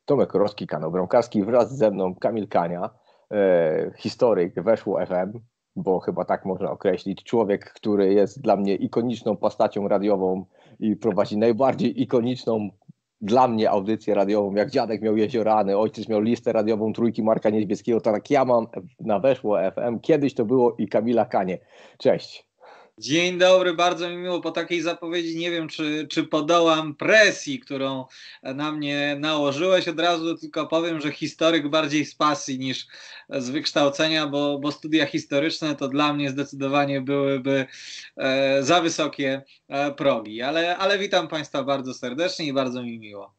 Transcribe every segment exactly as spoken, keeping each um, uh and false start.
Tomek Rostki, kanał bramkarski, wraz ze mną Kamil Kania, e, historyk Weszło F M, bo chyba tak można określić. Człowiek, który jest dla mnie ikoniczną postacią radiową i prowadzi najbardziej ikoniczną dla mnie audycję radiową. Jak dziadek miał Jeziorany, ojciec miał listę radiową Trójki Marka Niedźwieckiego, to tak ja mam na Weszło F M. Kiedyś to było i Kamila Kanie. Cześć. Dzień dobry, bardzo mi miło. Po takiej zapowiedzi nie wiem, czy, czy podołam presji, którą na mnie nałożyłeś. Od razu tylko powiem, że historyk bardziej z pasji niż z wykształcenia, bo, bo studia historyczne to dla mnie zdecydowanie byłyby e, za wysokie e, progi. Ale, ale witam Państwa bardzo serdecznie i bardzo mi miło.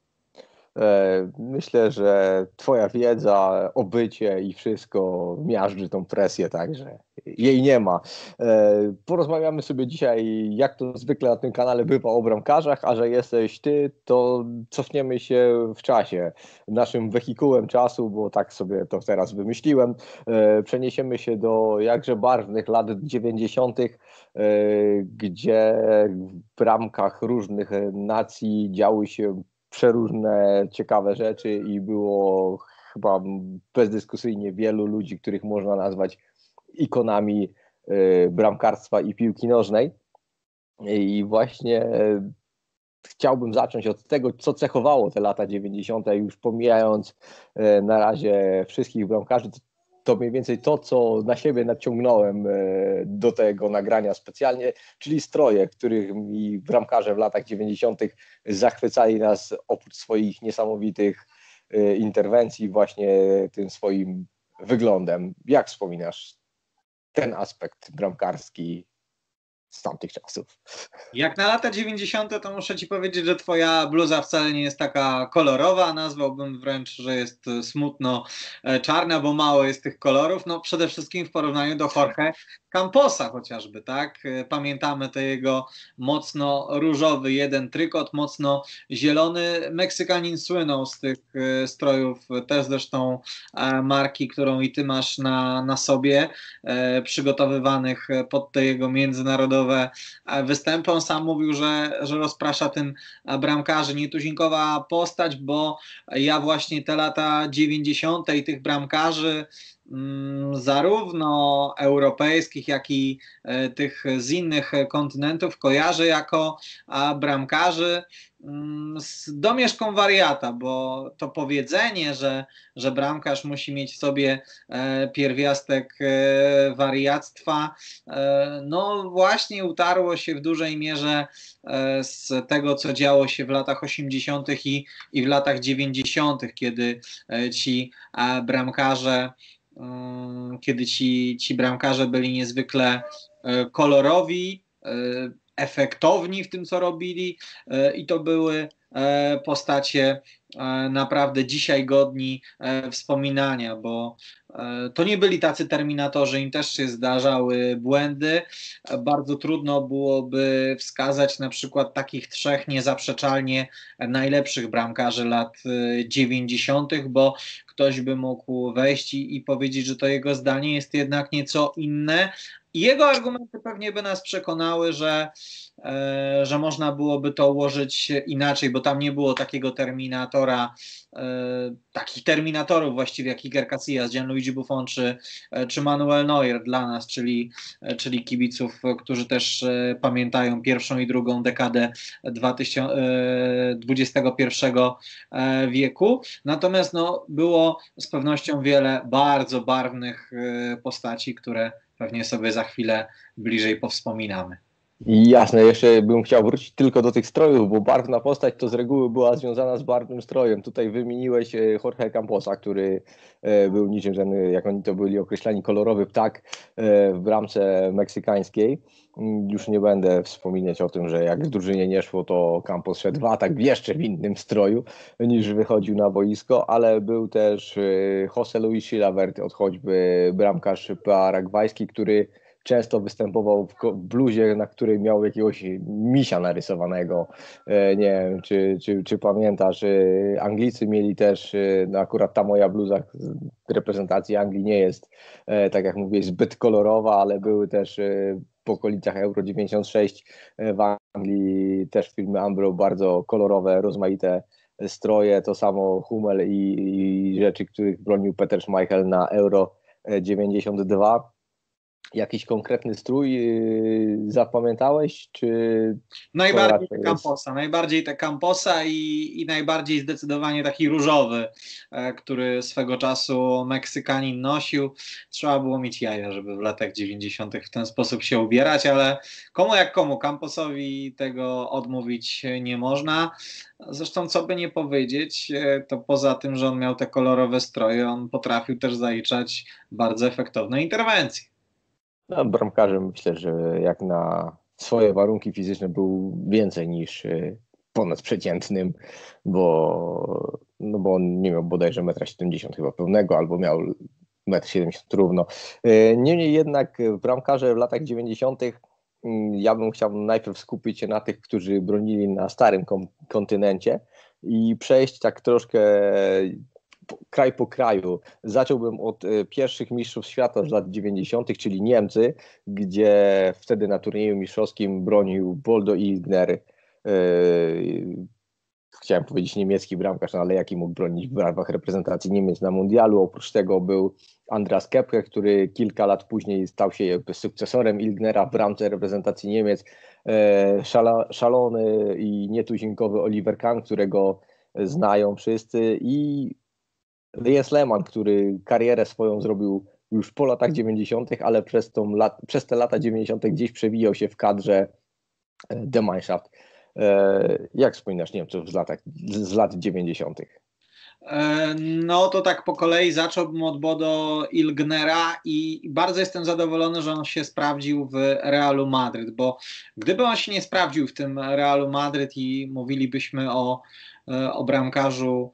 Myślę, że twoja wiedza, obycie i wszystko miażdży tą presję, także jej nie ma. Porozmawiamy sobie dzisiaj, jak to zwykle na tym kanale bywa, o bramkarzach, a że jesteś ty, to cofniemy się w czasie, naszym wehikułem czasu, bo tak sobie to teraz wymyśliłem. Przeniesiemy się do jakże barwnych lat dziewięćdziesiątych, gdzie w bramkach różnych nacji działy się przeróżne ciekawe rzeczy i było chyba bezdyskusyjnie wielu ludzi, których można nazwać ikonami bramkarstwa i piłki nożnej. I właśnie chciałbym zacząć od tego, co cechowało te lata dziewięćdziesiąte, już pomijając na razie wszystkich bramkarzy. To mniej więcej to, co na siebie naciągnąłem do tego nagrania specjalnie, czyli stroje, którymi bramkarze w latach dziewięćdziesiątych zachwycali nas oprócz swoich niesamowitych interwencji właśnie tym swoim wyglądem. Jak wspominasz ten aspekt bramkarski z tamtych czasów? Jak na lata dziewięćdziesiąte to muszę Ci powiedzieć, że Twoja bluza wcale nie jest taka kolorowa, nazwałbym wręcz, że jest smutno czarna, bo mało jest tych kolorów, no przede wszystkim w porównaniu do Jorge Camposa chociażby, tak? Pamiętamy ten jego mocno różowy jeden trykot, mocno zielony. Meksykanin słynął z tych strojów, też zresztą marki, którą i Ty masz na, na sobie, przygotowywanych pod te jego międzynarodowe występy. On sam mówił, że, że rozprasza tym bramkarzy. Nietuzinkowa postać, bo ja właśnie te lata dziewięćdziesiąte i tych bramkarzy zarówno europejskich, jak i tych z innych kontynentów kojarzę jako bramkarzy z domieszką wariata, bo to powiedzenie, że, że bramkarz musi mieć w sobie pierwiastek wariactwa, no właśnie utarło się w dużej mierze z tego, co działo się w latach osiemdziesiątych i, i w latach dziewięćdziesiątych, kiedy ci bramkarze kiedy ci, ci bramkarze byli niezwykle kolorowi, efektowni w tym, co robili i to były postacie naprawdę dzisiaj godni wspominania, bo to nie byli tacy terminatorzy, im też się zdarzały błędy. Bardzo trudno byłoby wskazać na przykład takich trzech niezaprzeczalnie najlepszych bramkarzy lat dziewięćdziesiątych, bo ktoś by mógł wejść i, i powiedzieć, że to jego zdanie jest jednak nieco inne. I jego argumenty pewnie by nas przekonały, że, e, że można byłoby to ułożyć inaczej, bo tam nie było takiego terminatora, e, takich terminatorów właściwie jak Iker Casillas, Gianluigi Buffon czy, czy Manuel Neuer dla nas, czyli, czyli kibiców, którzy też e, pamiętają pierwszą i drugą dekadę dwudziestego pierwszego wieku. Natomiast no, było z pewnością wiele bardzo barwnych e, postaci, które pewnie sobie za chwilę bliżej powspominamy. Jasne, jeszcze bym chciał wrócić tylko do tych strojów, bo barwna postać to z reguły była związana z barwnym strojem. Tutaj wymieniłeś Jorge Camposa, który był niczym ten, jak oni to byli określani, kolorowy ptak w bramce meksykańskiej. Już nie będę wspominać o tym, że jak w drużynie nie szło, to Campos szedł w atak jeszcze w innym stroju niż wychodził na boisko, ale był też José Luis Chilavert, od choćby bramkarz paragwajski, który często występował w bluzie, na której miał jakiegoś misia narysowanego. Nie wiem, czy, czy, czy pamiętasz, Anglicy mieli też, no akurat ta moja bluza reprezentacji Anglii nie jest, tak jak mówię, zbyt kolorowa, ale były też po okolicach Euro dziewięćdziesiąt sześć w Anglii też filmy Ambro bardzo kolorowe, rozmaite stroje, to samo Hummel i, i rzeczy, których bronił Peter Schmeichel na Euro dziewięćdziesiąt dwa. Jakiś konkretny strój yy, zapamiętałeś, czy Najbardziej te jest... Camposa, najbardziej te Camposa i, i najbardziej zdecydowanie taki różowy, e, który swego czasu Meksykanin nosił. Trzeba było mieć jaja, żeby w latach dziewięćdziesiątych w ten sposób się ubierać, ale komu jak komu, Camposowi tego odmówić nie można. Zresztą co by nie powiedzieć, e, to poza tym, że on miał te kolorowe stroje, on potrafił też zaliczać bardzo efektowne interwencje. No, bramkarzem myślę, że jak na swoje warunki fizyczne był więcej niż ponadprzeciętnym, bo, no bo on nie miał bodajże metr siedemdziesiąt chyba pełnego, albo miał metr siedemdziesiąt równo. Niemniej jednak bramkarze w latach dziewięćdziesiątych ja bym chciał najpierw skupić się na tych, którzy bronili na starym kontynencie i przejść tak troszkę kraj po kraju. Zacząłbym od pierwszych mistrzów świata z lat dziewięćdziesiątych, czyli Niemcy, gdzie wtedy na turnieju mistrzowskim bronił Boldo Ilgner. Chciałem powiedzieć niemiecki bramkarz, no ale jaki mógł bronić w barwach reprezentacji Niemiec na mundialu. Oprócz tego był Andreas Kepke, który kilka lat później stał się sukcesorem Ilgnera w bramce reprezentacji Niemiec. Szala, szalony i nietuzinkowy Oliver Kahn, którego znają wszyscy, i Jens Lehmann, który karierę swoją zrobił już po latach dziewięćdziesiątych, ale przez, tą lat, przez te lata dziewięćdziesiąte gdzieś przewijał się w kadrze The Mannschaft. Jak wspominasz Niemców z, latach, z lat dziewięćdziesiątych? No to tak po kolei zacząłbym od Bodo Ilgnera i bardzo jestem zadowolony, że on się sprawdził w Realu Madryt, bo gdyby on się nie sprawdził w tym Realu Madryt i mówilibyśmy o o bramkarzu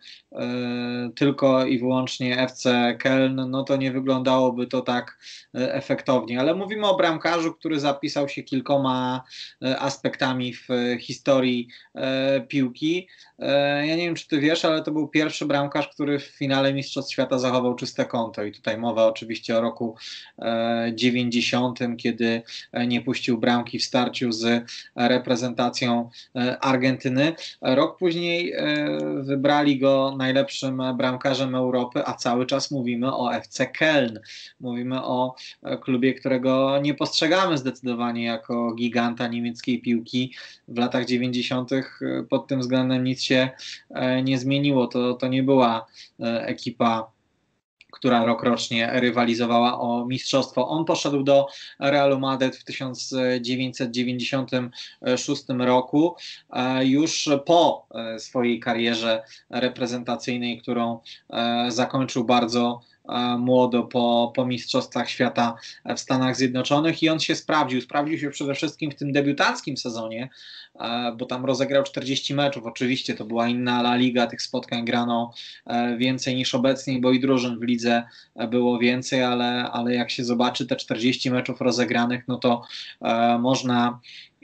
tylko i wyłącznie F C Köln, no to nie wyglądałoby to tak efektownie. Ale mówimy o bramkarzu, który zapisał się kilkoma aspektami w historii piłki. Ja nie wiem, czy ty wiesz, ale to był pierwszy bramkarz, który w finale Mistrzostw Świata zachował czyste konto. I tutaj mowa oczywiście o roku dziewięćdziesiątym, kiedy nie puścił bramki w starciu z reprezentacją Argentyny. Rok później wybrali go najlepszym bramkarzem Europy, a cały czas mówimy o F C Köln. Mówimy o klubie, którego nie postrzegamy zdecydowanie jako giganta niemieckiej piłki. W latach dziewięćdziesiątych pod tym względem nic się nie zmieniło. To, to nie była ekipa, która rokrocznie rywalizowała o mistrzostwo. On poszedł do Realu Madryt w tysiąc dziewięćset dziewięćdziesiątym szóstym roku, już po swojej karierze reprezentacyjnej, którą zakończył bardzo młodo po, po Mistrzostwach Świata w Stanach Zjednoczonych, i on się sprawdził. Sprawdził się przede wszystkim w tym debiutanckim sezonie, bo tam rozegrał czterdzieści meczów. Oczywiście to była inna La Liga, tych spotkań grano więcej niż obecnie, bo i drużyn w lidze było więcej, ale, ale jak się zobaczy te czterdzieści meczów rozegranych, no to można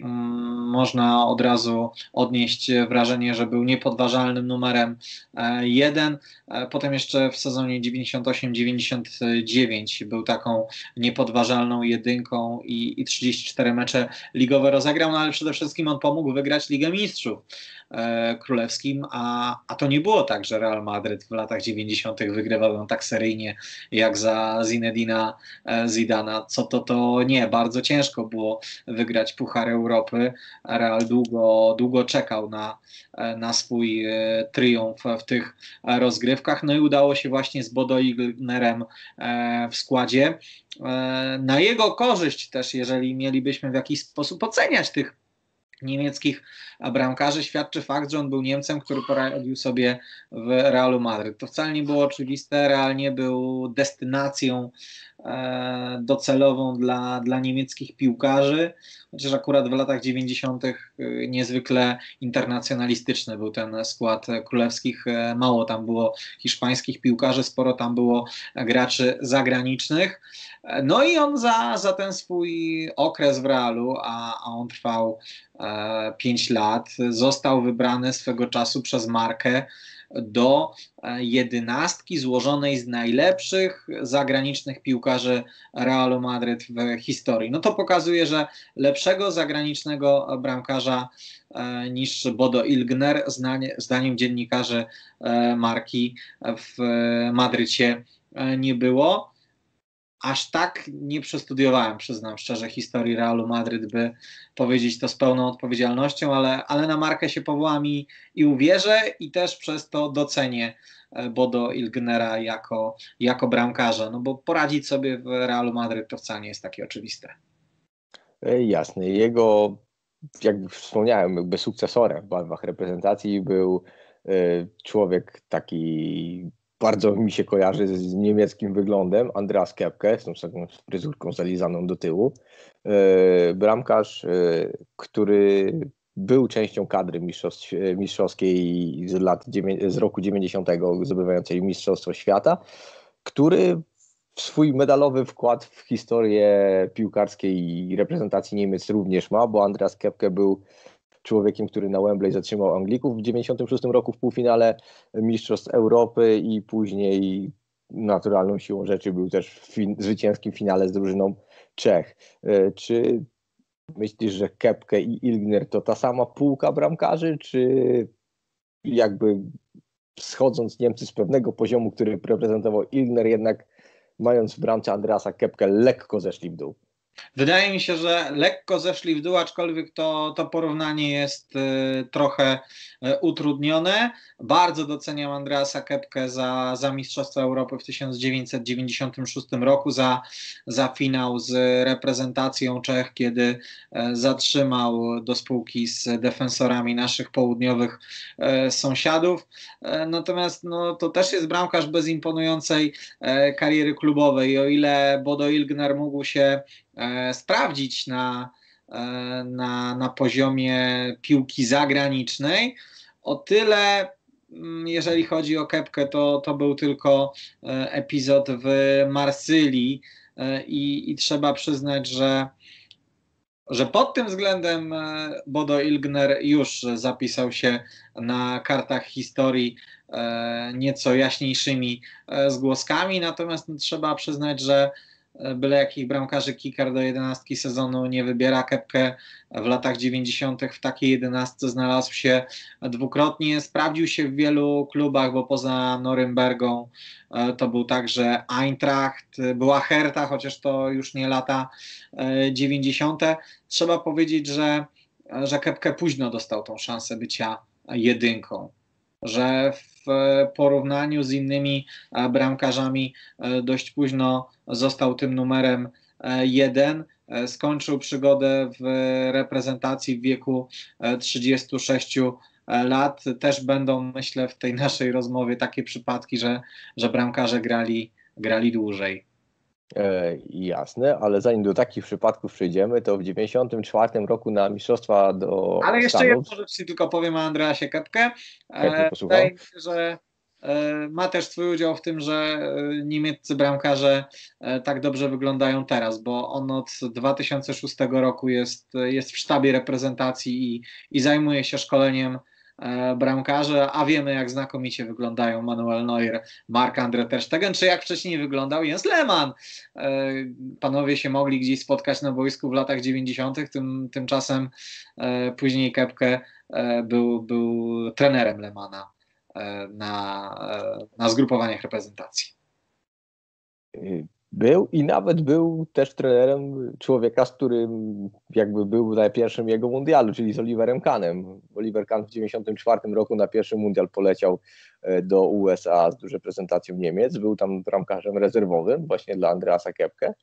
można od razu odnieść wrażenie, że był niepodważalnym numerem jeden. Potem jeszcze w sezonie dziewięćdziesiąt osiem dziewięćdziesiąt dziewięć był taką niepodważalną jedynką i, i trzydzieści cztery mecze ligowe rozegrał, no ale przede wszystkim on pomógł wygrać Ligę Mistrzów Królewskim, a, a to nie było tak, że Real Madryt w latach dziewięćdziesiątych wygrywał ją tak seryjnie jak za Zinedina Zidana. Co to, to nie, bardzo ciężko było wygrać Puchar Europy. Real długo, długo czekał na, na swój triumf w tych rozgrywkach, no i udało się właśnie z Bodo Ilgnerem w składzie. Na jego korzyść też, jeżeli mielibyśmy w jakiś sposób oceniać tych niemieckich bramkarzy, świadczy fakt, że on był Niemcem, który poradził sobie w Realu Madryt. To wcale nie było oczywiste, Real nie był destynacją e, docelową dla, dla niemieckich piłkarzy, chociaż akurat w latach dziewięćdziesiątych niezwykle internacjonalistyczny był ten skład królewskich. Mało tam było hiszpańskich piłkarzy, sporo tam było graczy zagranicznych. No i on za, za ten swój okres w Realu, a, a on trwał pięć lat, został wybrany swego czasu przez Markę do jedenastki złożonej z najlepszych zagranicznych piłkarzy Realu Madryt w historii. No to pokazuje, że lepszego zagranicznego bramkarza niż Bodo Illgner, zdaniem dziennikarzy Marki, w Madrycie nie było. Aż tak nie przestudiowałem, przyznam szczerze, historii Realu Madryt, by powiedzieć to z pełną odpowiedzialnością, ale, ale na Markę się powołam i, i uwierzę i też przez to docenię Bodo Illgnera jako, jako bramkarza, no bo poradzić sobie w Realu Madryt to wcale nie jest takie oczywiste. Jasne. Jego, jak wspomniałem, jakby sukcesorem w barwach reprezentacji był człowiek taki, bardzo mi się kojarzy z niemieckim wyglądem, Andreas Kepke, z tą taką fryzurką zalizaną do tyłu. Bramkarz, który był częścią kadry mistrzowskiej z, lat, z roku dziewięćdziesiątego, zdobywającej Mistrzostwo Świata, który swój medalowy wkład w historię piłkarskiej reprezentacji Niemiec również ma, bo Andreas Kepke był człowiekiem, który na Wembley zatrzymał Anglików w dziewięćdziesiątym szóstym roku w półfinale Mistrzostw Europy i później naturalną siłą rzeczy był też w fin- zwycięskim finale z drużyną Czech. Czy myślisz, że Kepke i Illgner to ta sama półka bramkarzy, czy jakby schodząc Niemcy z pewnego poziomu, który reprezentował Illgner, jednak mając w bramce Andreasa Kepke lekko zeszli w dół? Wydaje mi się, że lekko zeszli w dół, aczkolwiek to, to porównanie jest y, trochę y, utrudnione. Bardzo doceniam Andreasa Kepke za, za Mistrzostwo Europy w tysiąc dziewięćset dziewięćdziesiątym szóstym roku, za, za finał z reprezentacją Czech, kiedy y, zatrzymał do spółki z defensorami naszych południowych y, sąsiadów. Y, natomiast no, to też jest bramkarz bez imponującej y, kariery klubowej. O ile Bodo Illgner mógł się sprawdzić na, na, na poziomie piłki zagranicznej, o tyle jeżeli chodzi o Kepkę, to, to był tylko epizod w Marsylii i, i trzeba przyznać, że, że pod tym względem Bodo Illgner już zapisał się na kartach historii nieco jaśniejszymi zgłoskami, natomiast trzeba przyznać, że byle jakich bramkarzy kicker do jedenastki sezonu nie wybiera. Kepke w latach dziewięćdziesiątych w takiej jedenastce znalazł się dwukrotnie. Sprawdził się w wielu klubach, bo poza Norymbergą to był także Eintracht, była Hertha, chociaż to już nie lata dziewięćdziesiąte. Trzeba powiedzieć, że, że Kepke późno dostał tą szansę bycia jedynką, że w porównaniu z innymi bramkarzami dość późno został tym numerem jeden. Skończył przygodę w reprezentacji w wieku trzydziestu sześciu lat. Też będą, myślę, w tej naszej rozmowie takie przypadki, że, że bramkarze grali, grali dłużej. E, jasne, ale zanim do takich przypadków przejdziemy, to w dziewięćdziesiątym czwartym roku na mistrzostwa do Ale jeszcze Stanów... jedną rzecz ci tylko powiem o Andreasie Kepke. Chętnie posłucham. Wydaje mi się, że ma też swój udział w tym, że niemieccy bramkarze tak dobrze wyglądają teraz, bo on od dwa tysiące szóstego roku jest, jest w sztabie reprezentacji i, i zajmuje się szkoleniem bramkarzy, a wiemy, jak znakomicie wyglądają Manuel Neuer, Marc-André ter Stegen, czy jak wcześniej wyglądał Jens Lehmann. Panowie się mogli gdzieś spotkać na boisku w latach dziewięćdziesiątych, tym, tymczasem później Kepke był, był trenerem Lehmanna na, na zgrupowaniach reprezentacji. Był i nawet był też trenerem człowieka, z którym jakby był na pierwszym jego mundialu, czyli z Oliverem Kahnem. Oliver Kahn w dziewięćdziesiątym czwartym roku na pierwszy mundial poleciał do U S A z reprezentacją Niemiec. Był tam bramkarzem rezerwowym właśnie dla Andreasa Kepke,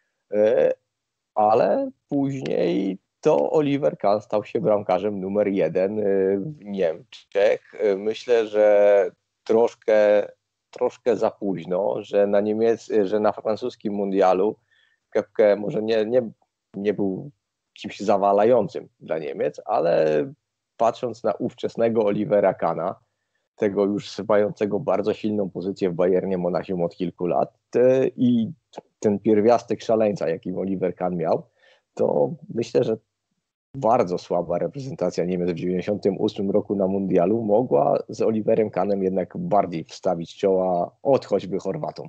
ale później to Oliver Kahn stał się bramkarzem numer jeden w Niemczech. Myślę, że troszkę troszkę za późno, że na Niemiec, że na francuskim mundialu Kepke może nie, nie, nie był kimś zawalającym dla Niemiec, ale patrząc na ówczesnego Olivera Kahna, tego już mającego bardzo silną pozycję w Bayernie Monachium od kilku lat i ten pierwiastek szaleńca, jakim Oliver Kahn miał, to myślę, że bardzo słaba reprezentacja Niemiec w dziewięćdziesiątym ósmym roku na mundialu mogła z Oliverem Kahnem jednak bardziej wstawić czoła od choćby Chorwatom.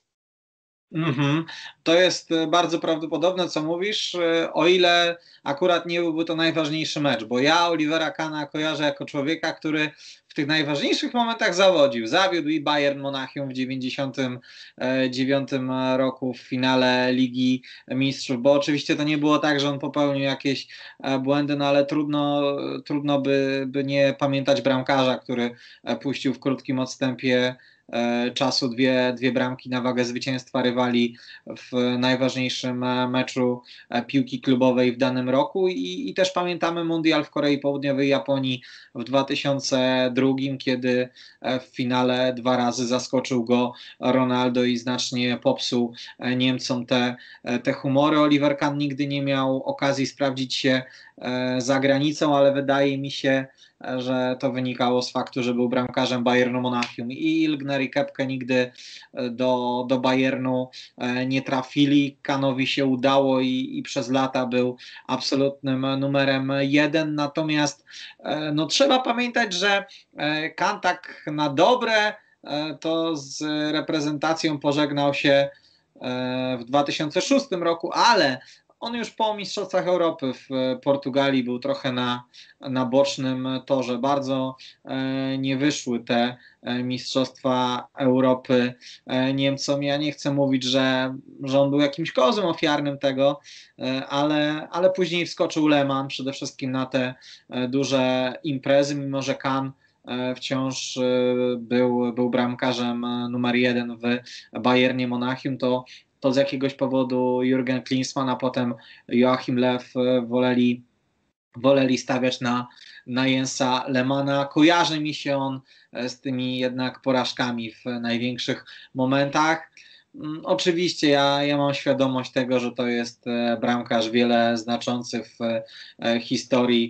Mhm. To jest e, bardzo prawdopodobne, co mówisz, e, o ile akurat nie byłby to najważniejszy mecz, bo ja Olivera Kahna kojarzę jako człowieka, który w tych najważniejszych momentach zawodził. Zawiódł i Bayern Monachium w dziewięćdziesiątym dziewiątym roku w finale Ligi Mistrzów, bo oczywiście to nie było tak, że on popełnił jakieś e, błędy, no ale trudno, trudno by, by nie pamiętać bramkarza, który e, puścił w krótkim odstępie e, czasu dwie, dwie bramki na wagę zwycięstwa rywali w najważniejszym e, meczu e, piłki klubowej w danym roku i, i też pamiętamy mundial w Korei Południowej i Japonii w dwa tysiące drugim, kiedy e, w finale dwa razy zaskoczył go Ronaldo i znacznie popsuł e, Niemcom te, e, te humory. Oliver Kahn nigdy nie miał okazji sprawdzić się e, za granicą, ale wydaje mi się, że to wynikało z faktu, że był bramkarzem Bayernu Monachium i Ilgner i Kepke nigdy do, do Bayernu nie trafili. Kahnowi się udało i, i przez lata był absolutnym numerem jeden, natomiast no, trzeba pamiętać, że Kahn tak na dobre to z reprezentacją pożegnał się w dwa tysiące szóstym roku, ale on już po Mistrzostwach Europy w Portugalii był trochę na, na bocznym torze. Bardzo e, nie wyszły te e, Mistrzostwa Europy e, Niemcom. Ja nie chcę mówić, że, że on był jakimś kozłem ofiarnym tego, e, ale, ale później wskoczył Lehmann przede wszystkim na te e, duże imprezy, mimo że Kahn e, wciąż e, był, był bramkarzem numer jeden w Bayernie Monachium, to to z jakiegoś powodu Jürgen Klinsmann, a potem Joachim Löw woleli, woleli stawiać na, na Jensa Lehmanna. Kojarzy mi się on z tymi jednak porażkami w największych momentach. Oczywiście ja, ja mam świadomość tego, że to jest bramkarz wiele znaczący w historii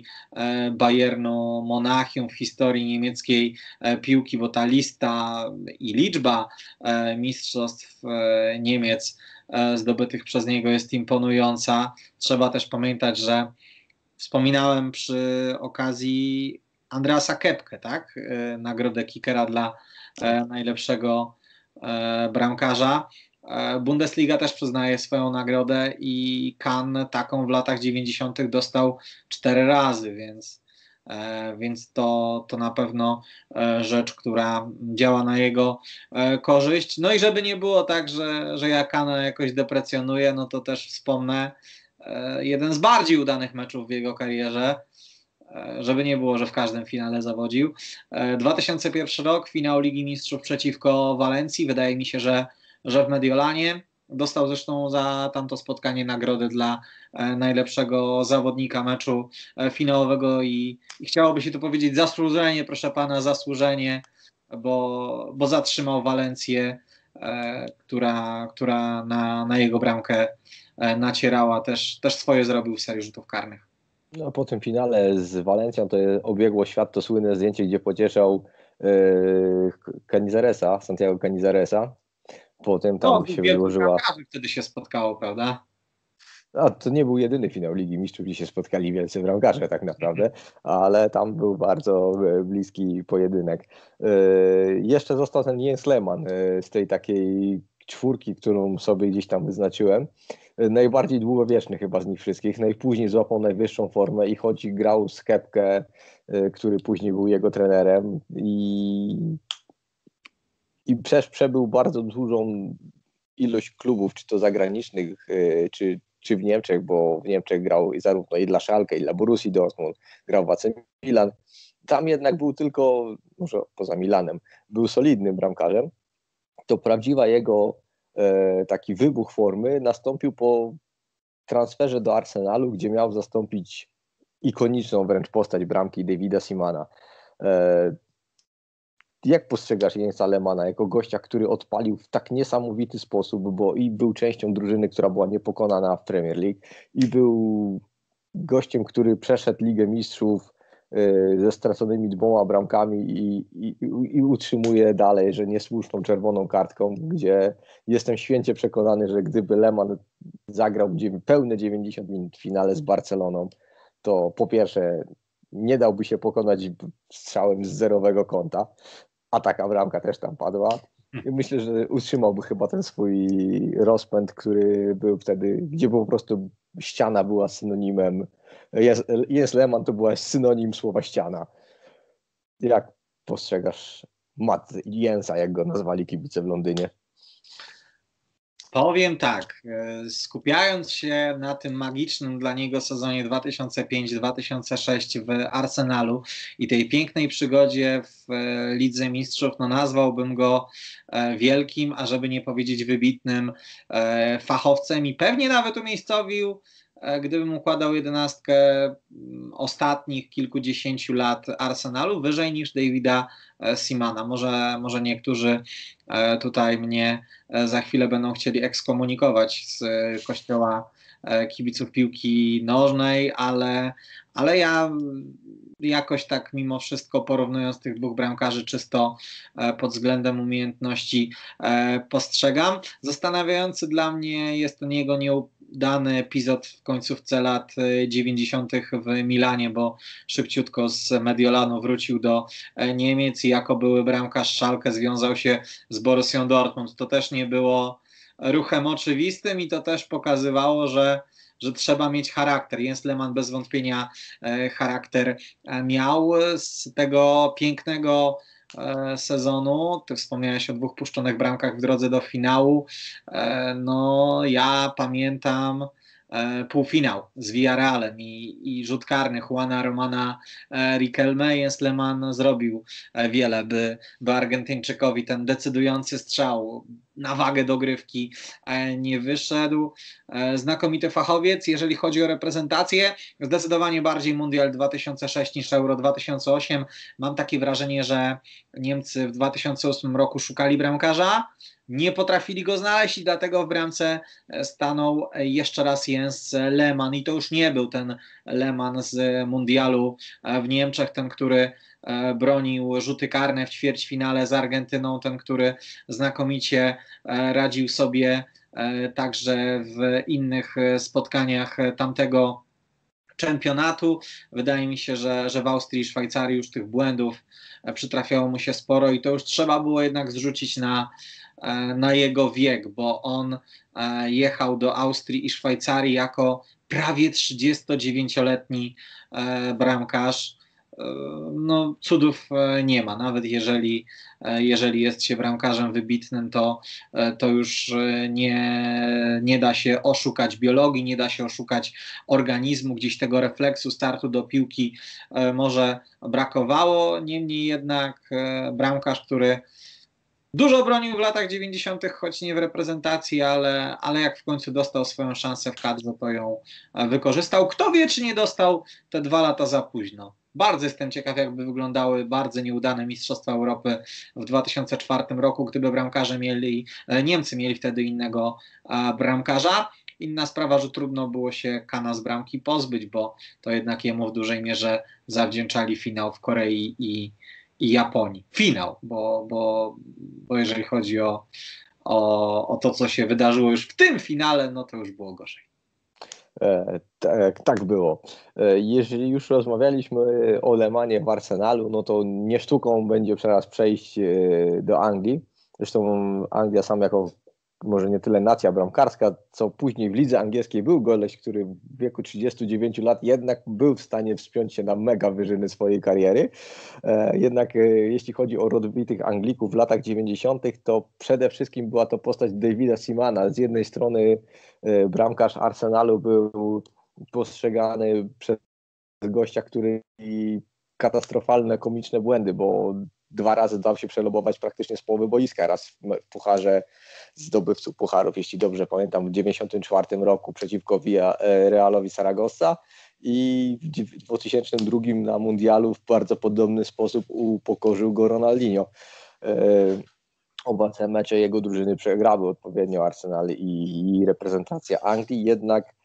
Bayernu Monachium, w historii niemieckiej piłki, bo ta lista i liczba mistrzostw Niemiec zdobytych przez niego jest imponująca. Trzeba też pamiętać, że wspominałem przy okazji Andreasa Kepke, tak? Nagrodę kickera dla najlepszego bramkarza. Bundesliga też przyznaje swoją nagrodę i Kahn taką w latach dziewięćdziesiątych dostał cztery razy, więc, więc to, to na pewno rzecz, która działa na jego korzyść. No i żeby nie było tak, że, że ja Kahna jakoś deprecjonuję, no to też wspomnę jeden z bardziej udanych meczów w jego karierze, żeby nie było, że w każdym finale zawodził. dwa tysiące pierwszy rok, finał Ligi Mistrzów przeciwko Walencji. Wydaje mi się, że, że w Mediolanie. Dostał zresztą za tamto spotkanie nagrodę dla najlepszego zawodnika meczu finałowego i, i chciałoby się tu powiedzieć zasłużenie, proszę pana, zasłużenie, bo, bo zatrzymał Walencję, e, która, która na, na jego bramkę nacierała. Też, też swoje zrobił w serii rzutów karnych. No, po tym finale z Walencją to obiegło świat to słynne zdjęcie, gdzie pocieszał yy, Canizaresa, Santiago Canizaresa. Potem tam No, się wielu wyłożyła... wtedy się spotkało, prawda? A to nie był jedyny finał Ligi Mistrzów, gdzie się spotkali wielcy bramkarze tak naprawdę, ale tam był bardzo bliski pojedynek. Yy, jeszcze został ten Jens Lehmann yy, z tej takiej czwórki, którą sobie gdzieś tam wyznaczyłem. Najbardziej długowieczny chyba z nich wszystkich. Najpóźniej złapał najwyższą formę i choć grał z Kepke, który później był jego trenerem i, i przecież przebył bardzo dużą ilość klubów, czy to zagranicznych, czy, czy w Niemczech, bo w Niemczech grał zarówno i dla Schalke, i dla Borussii Dortmund, grał w A C Milan. Tam jednak był tylko, może poza Milanem, był solidnym bramkarzem. To prawdziwa jego taki wybuch formy nastąpił po transferze do Arsenalu, gdzie miał zastąpić ikoniczną wręcz postać bramki Davida Simana. Jak postrzegasz Jensa Lehmanna jako gościa, który odpalił w tak niesamowity sposób, bo i był częścią drużyny, która była niepokonana w Premier League, i był gościem, który przeszedł Ligę Mistrzów ze straconymi dwoma bramkami i, i, i utrzymuje dalej, że niesłuszną czerwoną kartką, gdzie jestem święcie przekonany, że gdyby Lehmann zagrał pełne dziewięćdziesiąt minut w finale z Barceloną, to po pierwsze nie dałby się pokonać strzałem z zerowego kąta, a taka bramka też tam padła. I myślę, że utrzymałby chyba ten swój rozpęd, który był wtedy, gdzie po prostu ściana była synonimem. Jens Lehmann to była synonim słowa ściana. Jak postrzegasz Matt Jensa, jak go nazwali kibice w Londynie? Powiem tak, skupiając się na tym magicznym dla niego sezonie dwa tysiące piąty dwa tysiące szósty w Arsenalu i tej pięknej przygodzie w Lidze Mistrzów, no nazwałbym go wielkim, a żeby nie powiedzieć wybitnym fachowcem i pewnie nawet umiejscowił, gdybym układał jedenastkę ostatnich kilkudziesięciu lat Arsenalu, wyżej niż Davida Seamana. Może, może niektórzy tutaj mnie za chwilę będą chcieli ekskomunikować z kościoła kibiców piłki nożnej, ale, ale ja jakoś tak mimo wszystko, porównując tych dwóch bramkarzy czysto pod względem umiejętności, postrzegam. Zastanawiający dla mnie jest ten jego nieudany epizod w końcówce lat dziewięćdziesiątych w Milanie, bo szybciutko z Mediolanu wrócił do Niemiec i jako były bramkarz Schalke związał się z Borussią Dortmund. To też nie było ruchem oczywistym i to też pokazywało, że że trzeba mieć charakter. Jens Lehmann bez wątpienia e, charakter miał. Z tego pięknego e, sezonu, ty wspomniałeś o dwóch puszczonych bramkach w drodze do finału, e, no ja pamiętam e, półfinał z Villarrealem i, i rzut karny Juana Romana e, Riquelme. Jens Lehmann zrobił e, wiele, by, by Argentyńczykowi ten decydujący strzał na wagę dogrywki nie wyszedł. Znakomity fachowiec, jeżeli chodzi o reprezentację, zdecydowanie bardziej Mundial dwa tysiące szósty niż Euro dwa tysiące ósmy. Mam takie wrażenie, że Niemcy w dwa tysiące ósmym roku szukali bramkarza, nie potrafili go znaleźć i dlatego w bramce stanął jeszcze raz Jens Lehmann i to już nie był ten Lehmann z Mundialu w Niemczech, ten, który bronił rzuty karne w ćwierćfinale z Argentyną, ten, który znakomicie radził sobie także w innych spotkaniach tamtego czempionatu. Wydaje mi się, że, że w Austrii i Szwajcarii już tych błędów przytrafiało mu się sporo i to już trzeba było jednak zrzucić na, na jego wiek, bo on jechał do Austrii i Szwajcarii jako prawie trzydziestodziewięcioletni bramkarz. No, cudów nie ma. Nawet jeżeli, jeżeli jest się bramkarzem wybitnym, to, to już nie, nie da się oszukać biologii, nie da się oszukać organizmu. Gdzieś tego refleksu startu do piłki może brakowało. Niemniej jednak bramkarz, który dużo bronił w latach dziewięćdziesiątych, choć nie w reprezentacji, ale, ale jak w końcu dostał swoją szansę w kadrze, to ją wykorzystał. Kto wie, czy nie dostał te dwa lata za późno. Bardzo jestem ciekaw, jakby wyglądały bardzo nieudane Mistrzostwa Europy w dwa tysiące czwartym roku, gdyby bramkarze mieli, Niemcy mieli wtedy innego bramkarza. Inna sprawa, że trudno było się Kana z bramki pozbyć, bo to jednak jemu w dużej mierze zawdzięczali finał w Korei i, i Japonii. Finał, bo, bo, bo jeżeli chodzi o, o, o to, co się wydarzyło już w tym finale, no to już było gorzej. E, tak, tak było. E, jeżeli już rozmawialiśmy o Lehmanie w Arsenalu, no to nie sztuką będzie teraz przejść e, do Anglii. Zresztą Anglia sam jako może nie tyle nacja bramkarska, co później w lidze angielskiej był goleś, który w wieku trzydziestu dziewięciu lat jednak był w stanie wspiąć się na mega wyżyny swojej kariery. E, jednak e, jeśli chodzi o rodowitych Anglików w latach dziewięćdziesiątych, to przede wszystkim była to postać Davida Seamana. Z jednej strony e, bramkarz Arsenalu był postrzegany przez gościa, który i katastrofalne, komiczne błędy, bo dwa razy dał się przelobować praktycznie z połowy boiska. Raz w pucharze zdobywców pucharów, jeśli dobrze pamiętam, w dziewięćdziesiątym czwartym roku przeciwko Realowi Saragossa i w dwutysięcznym drugim na mundialu w bardzo podobny sposób upokorzył go Ronaldinho. Oba te mecze jego drużyny przegrały odpowiednio Arsenal i, i reprezentacja Anglii, jednak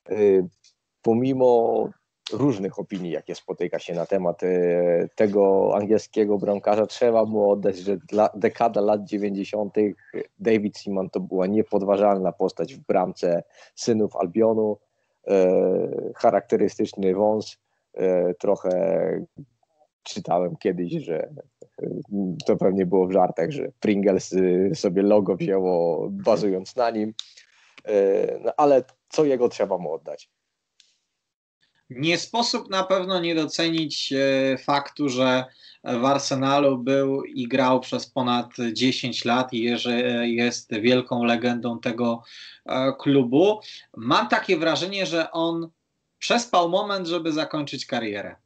pomimo różnych opinii, jakie spotyka się na temat tego angielskiego bramkarza, trzeba mu oddać, że dla, dekada lat dziewięćdziesiątych David Seaman to była niepodważalna postać w bramce synów Albionu. charakterystyczny wąs, trochę czytałem kiedyś, że to pewnie było w żartach, że Pringles sobie logo wzięło bazując na nim, no, ale co jego trzeba mu oddać. Nie sposób na pewno nie docenić faktu, że w Arsenalu był i grał przez ponad dziesięć lat i że jest wielką legendą tego klubu. Mam takie wrażenie, że on przespał moment, żeby zakończyć karierę.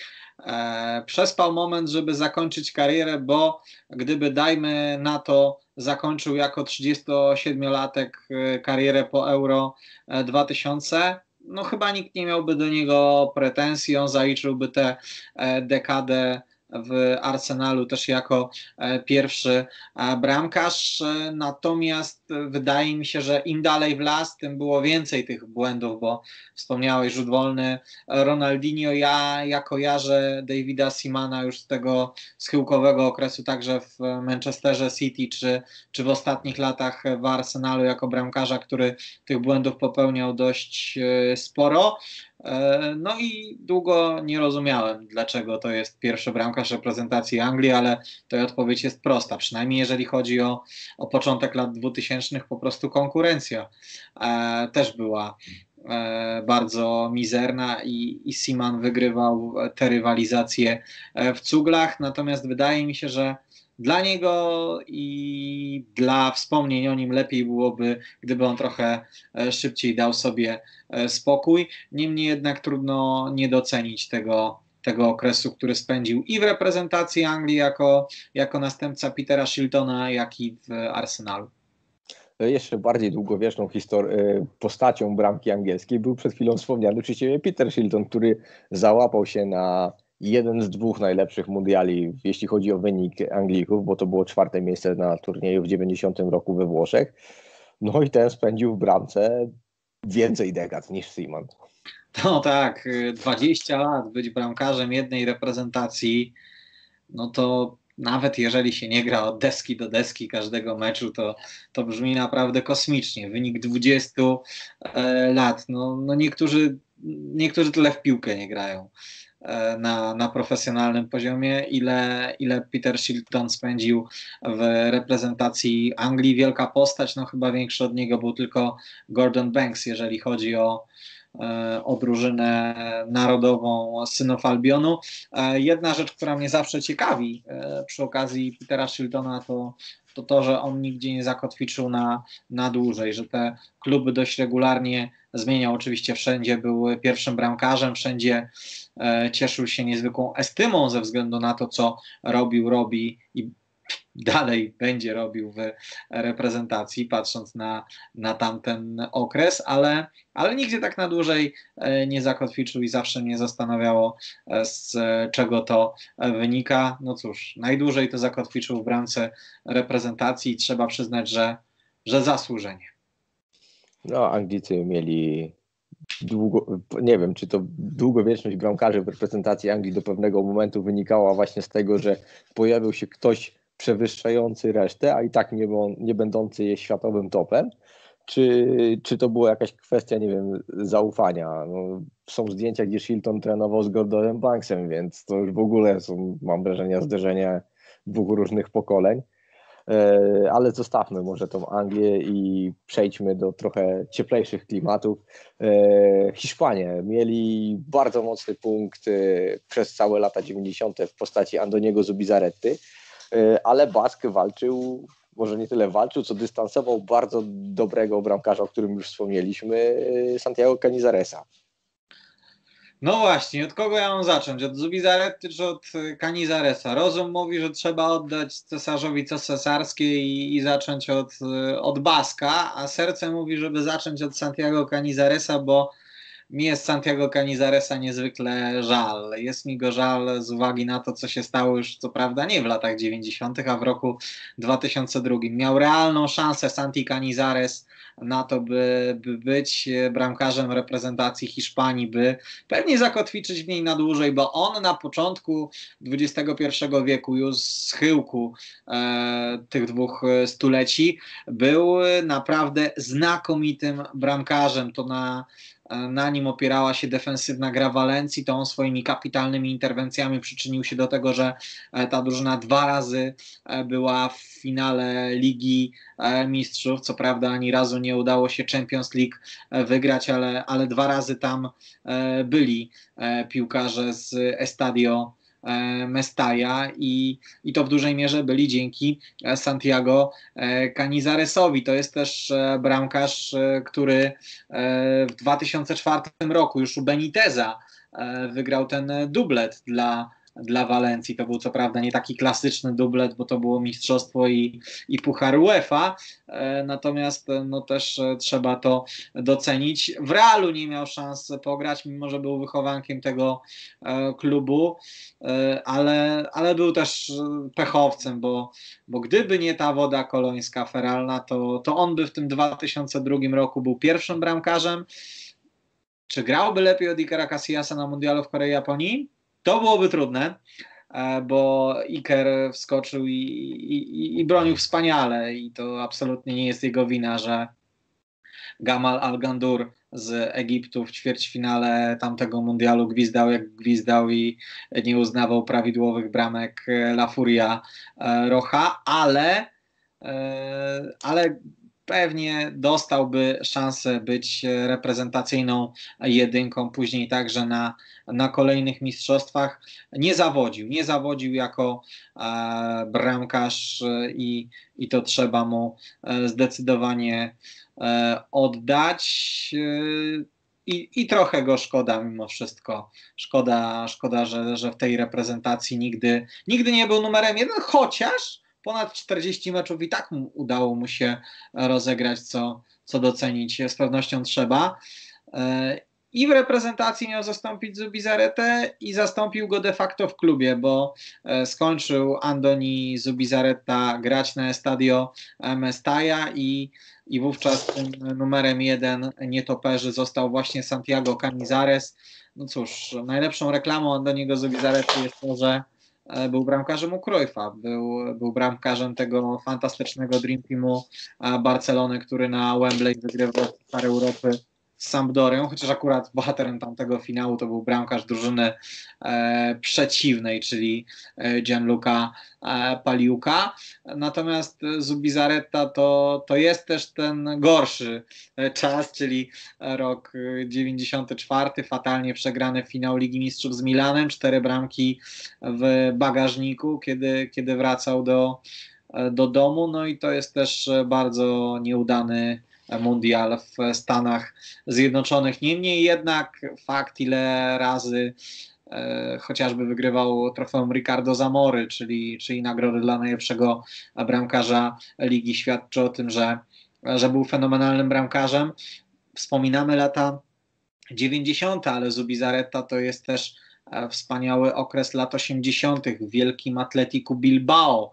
Przespał moment, żeby zakończyć karierę, bo gdyby, dajmy na to, zakończył jako trzydziestosiedmiolatek karierę po Euro dwa tysiące, no chyba nikt nie miałby do niego pretensji, on zaliczyłby tę dekadę w Arsenalu też jako pierwszy bramkarz, natomiast wydaje mi się, że im dalej w las, tym było więcej tych błędów, bo wspomniałeś rzut wolny Ronaldinho, ja, ja kojarzę Davida Seamana już z tego schyłkowego okresu także w Manchesterze City, czy, czy w ostatnich latach w Arsenalu jako bramkarza, który tych błędów popełniał dość sporo. No i długo nie rozumiałem, dlaczego to jest pierwszy bramkarz reprezentacji Anglii, ale to odpowiedź jest prosta, przynajmniej jeżeli chodzi o, o początek lat dwutysięcznych, po prostu konkurencja e, też była e, bardzo mizerna i, i Seaman wygrywał te rywalizacje w cuglach, natomiast wydaje mi się, że dla niego i dla wspomnień o nim lepiej byłoby, gdyby on trochę szybciej dał sobie spokój. Niemniej jednak trudno nie docenić tego, tego okresu, który spędził i w reprezentacji Anglii jako, jako następca Petera Shiltona, jak i w Arsenalu. Jeszcze bardziej długowieczną histor- postacią bramki angielskiej był przed chwilą wspomniany przez ciebie Peter Shilton, który załapał się na jeden z dwóch najlepszych mundiali, jeśli chodzi o wynik Anglików, bo to było czwarte miejsce na turnieju w dziewięćdziesiątym roku we Włoszech. No i ten spędził w bramce więcej dekad niż Seaman. No tak, dwadzieścia lat być bramkarzem jednej reprezentacji, no to nawet jeżeli się nie gra od deski do deski każdego meczu, to, to brzmi naprawdę kosmicznie. Wynik dwudziestu lat, no, no niektórzy, niektórzy tyle w piłkę nie grają na, na profesjonalnym poziomie, ile, ile Peter Shilton spędził w reprezentacji Anglii. Wielka postać, no chyba większy od niego był tylko Gordon Banks, jeżeli chodzi o o drużynę narodową synów Albionu. Jedna rzecz, która mnie zawsze ciekawi przy okazji Petera Shiltona, to to, to że on nigdzie nie zakotwiczył na, na dłużej, że te kluby dość regularnie zmieniał. Oczywiście wszędzie był pierwszym bramkarzem, wszędzie cieszył się niezwykłą estymą ze względu na to, co robił, robi i dalej będzie robił w reprezentacji, patrząc na, na tamten okres, ale, ale nigdzie tak na dłużej nie zakotwiczył i zawsze mnie zastanawiało, z czego to wynika. No cóż, najdłużej to zakotwiczył w bramce reprezentacji i trzeba przyznać, że, że zasłużenie. No, Anglicy mieli długo, nie wiem, czy to długowieczność bramkarzy w reprezentacji Anglii do pewnego momentu wynikała właśnie z tego, że pojawił się ktoś przewyższający resztę, a i tak nie, nie będący jej światowym topem, czy, czy to była jakaś kwestia, nie wiem, zaufania. No, są zdjęcia, gdzie Shilton trenował z Gordonem Banksem, więc to już w ogóle są, mam wrażenie, zderzenia dwóch różnych pokoleń. Ale zostawmy może tą Anglię i przejdźmy do trochę cieplejszych klimatów. Hiszpanie mieli bardzo mocny punkt przez całe lata dziewięćdziesiąte w postaci Andoniego Zubizarretty, ale Bask walczył, może nie tyle walczył, co dystansował bardzo dobrego bramkarza, o którym już wspomnieliśmy, Santiago Canizaresa. No właśnie, od kogo ja mam zacząć? Od Zubizarretty czy od Canizaresa? Rozum mówi, że trzeba oddać cesarzowi co cesarskie i, i zacząć od, od Baska, a serce mówi, żeby zacząć od Santiago Canizaresa, bo mi jest Santiago Canizaresa niezwykle żal. Jest mi go żal z uwagi na to, co się stało już, co prawda nie w latach dziewięćdziesiątych, a w roku dwa tysiące drugim. Miał realną szansę Santi Canizares na to, by, by być bramkarzem reprezentacji Hiszpanii, by pewnie zakotwiczyć w niej na dłużej, bo on na początku dwudziestego pierwszego wieku, już z schyłku e, tych dwóch stuleci, był naprawdę znakomitym bramkarzem. To na na nim opierała się defensywna gra Walencji, to on swoimi kapitalnymi interwencjami przyczynił się do tego, że ta drużyna dwa razy była w finale Ligi Mistrzów. Co prawda ani razu nie udało się Champions League wygrać, ale, ale dwa razy tam byli piłkarze z Estadio Mestalla i, i to w dużej mierze byli dzięki Santiago Canizaresowi. To jest też bramkarz, który w dwa tysiące czwartym roku już u Beniteza wygrał ten dublet dla dla Walencji. To był co prawda nie taki klasyczny dublet, bo to było mistrzostwo i, i puchar UEFA, natomiast no też trzeba to docenić. W Realu nie miał szans pograć, mimo że był wychowankiem tego klubu, ale, ale był też pechowcem, bo, bo gdyby nie ta woda kolońska feralna, to, to on by w tym dwa tysiące drugim roku był pierwszym bramkarzem. Czy grałby lepiej od Ikera Casillasa na mundialu w Korei i Japonii? To byłoby trudne, bo Iker wskoczył i, i, i bronił wspaniale i to absolutnie nie jest jego wina, że Gamal Al-Gandur z Egiptu w ćwierćfinale tamtego mundialu gwizdał jak gwizdał i nie uznawał prawidłowych bramek La Furia Rocha, ale, ale pewnie dostałby szansę być reprezentacyjną jedynką, później także na, na kolejnych mistrzostwach. Nie zawodził, nie zawodził jako e, bramkarz i, i to trzeba mu zdecydowanie e, oddać. I, I trochę go szkoda mimo wszystko. Szkoda, szkoda że, że w tej reprezentacji nigdy, nigdy nie był numerem jeden, chociaż ponad czterdzieści meczów i tak mu, udało mu się rozegrać, co, co docenić z pewnością trzeba. I w reprezentacji miał zastąpić Zubizarretę i zastąpił go de facto w klubie, bo skończył Andoni Zubizarreta grać na Estadio Mestalla i, i wówczas tym numerem jeden nietoperzy został właśnie Santiago Canizares. No cóż, najlepszą reklamą Andoniego Zubizarrety jest to, że był bramkarzem u Cruyffa, był, był bramkarzem tego fantastycznego Dream Teamu Barcelony, który na Wembley wygrywał Puchar Europy z Sampdorią, chociaż akurat bohaterem tamtego finału to był bramkarz drużyny e, przeciwnej, czyli Gianluca e, Paliuca. Natomiast Zubizarreta to, to jest też ten gorszy czas, czyli rok dziewięćdziesiąty czwarty, fatalnie przegrany finał Ligi Mistrzów z Milanem, cztery bramki w bagażniku, kiedy, kiedy wracał do, do domu, no i to jest też bardzo nieudany mundial w Stanach Zjednoczonych. Niemniej jednak fakt, ile razy e, chociażby wygrywał trofeum Ricardo Zamory, czyli, czyli nagrody dla najlepszego bramkarza ligi, świadczy o tym, że, że był fenomenalnym bramkarzem. Wspominamy lata dziewięćdziesiąte, ale Zubizarreta to jest też e, wspaniały okres lat osiemdziesiątych w wielkim Atleticu Bilbao.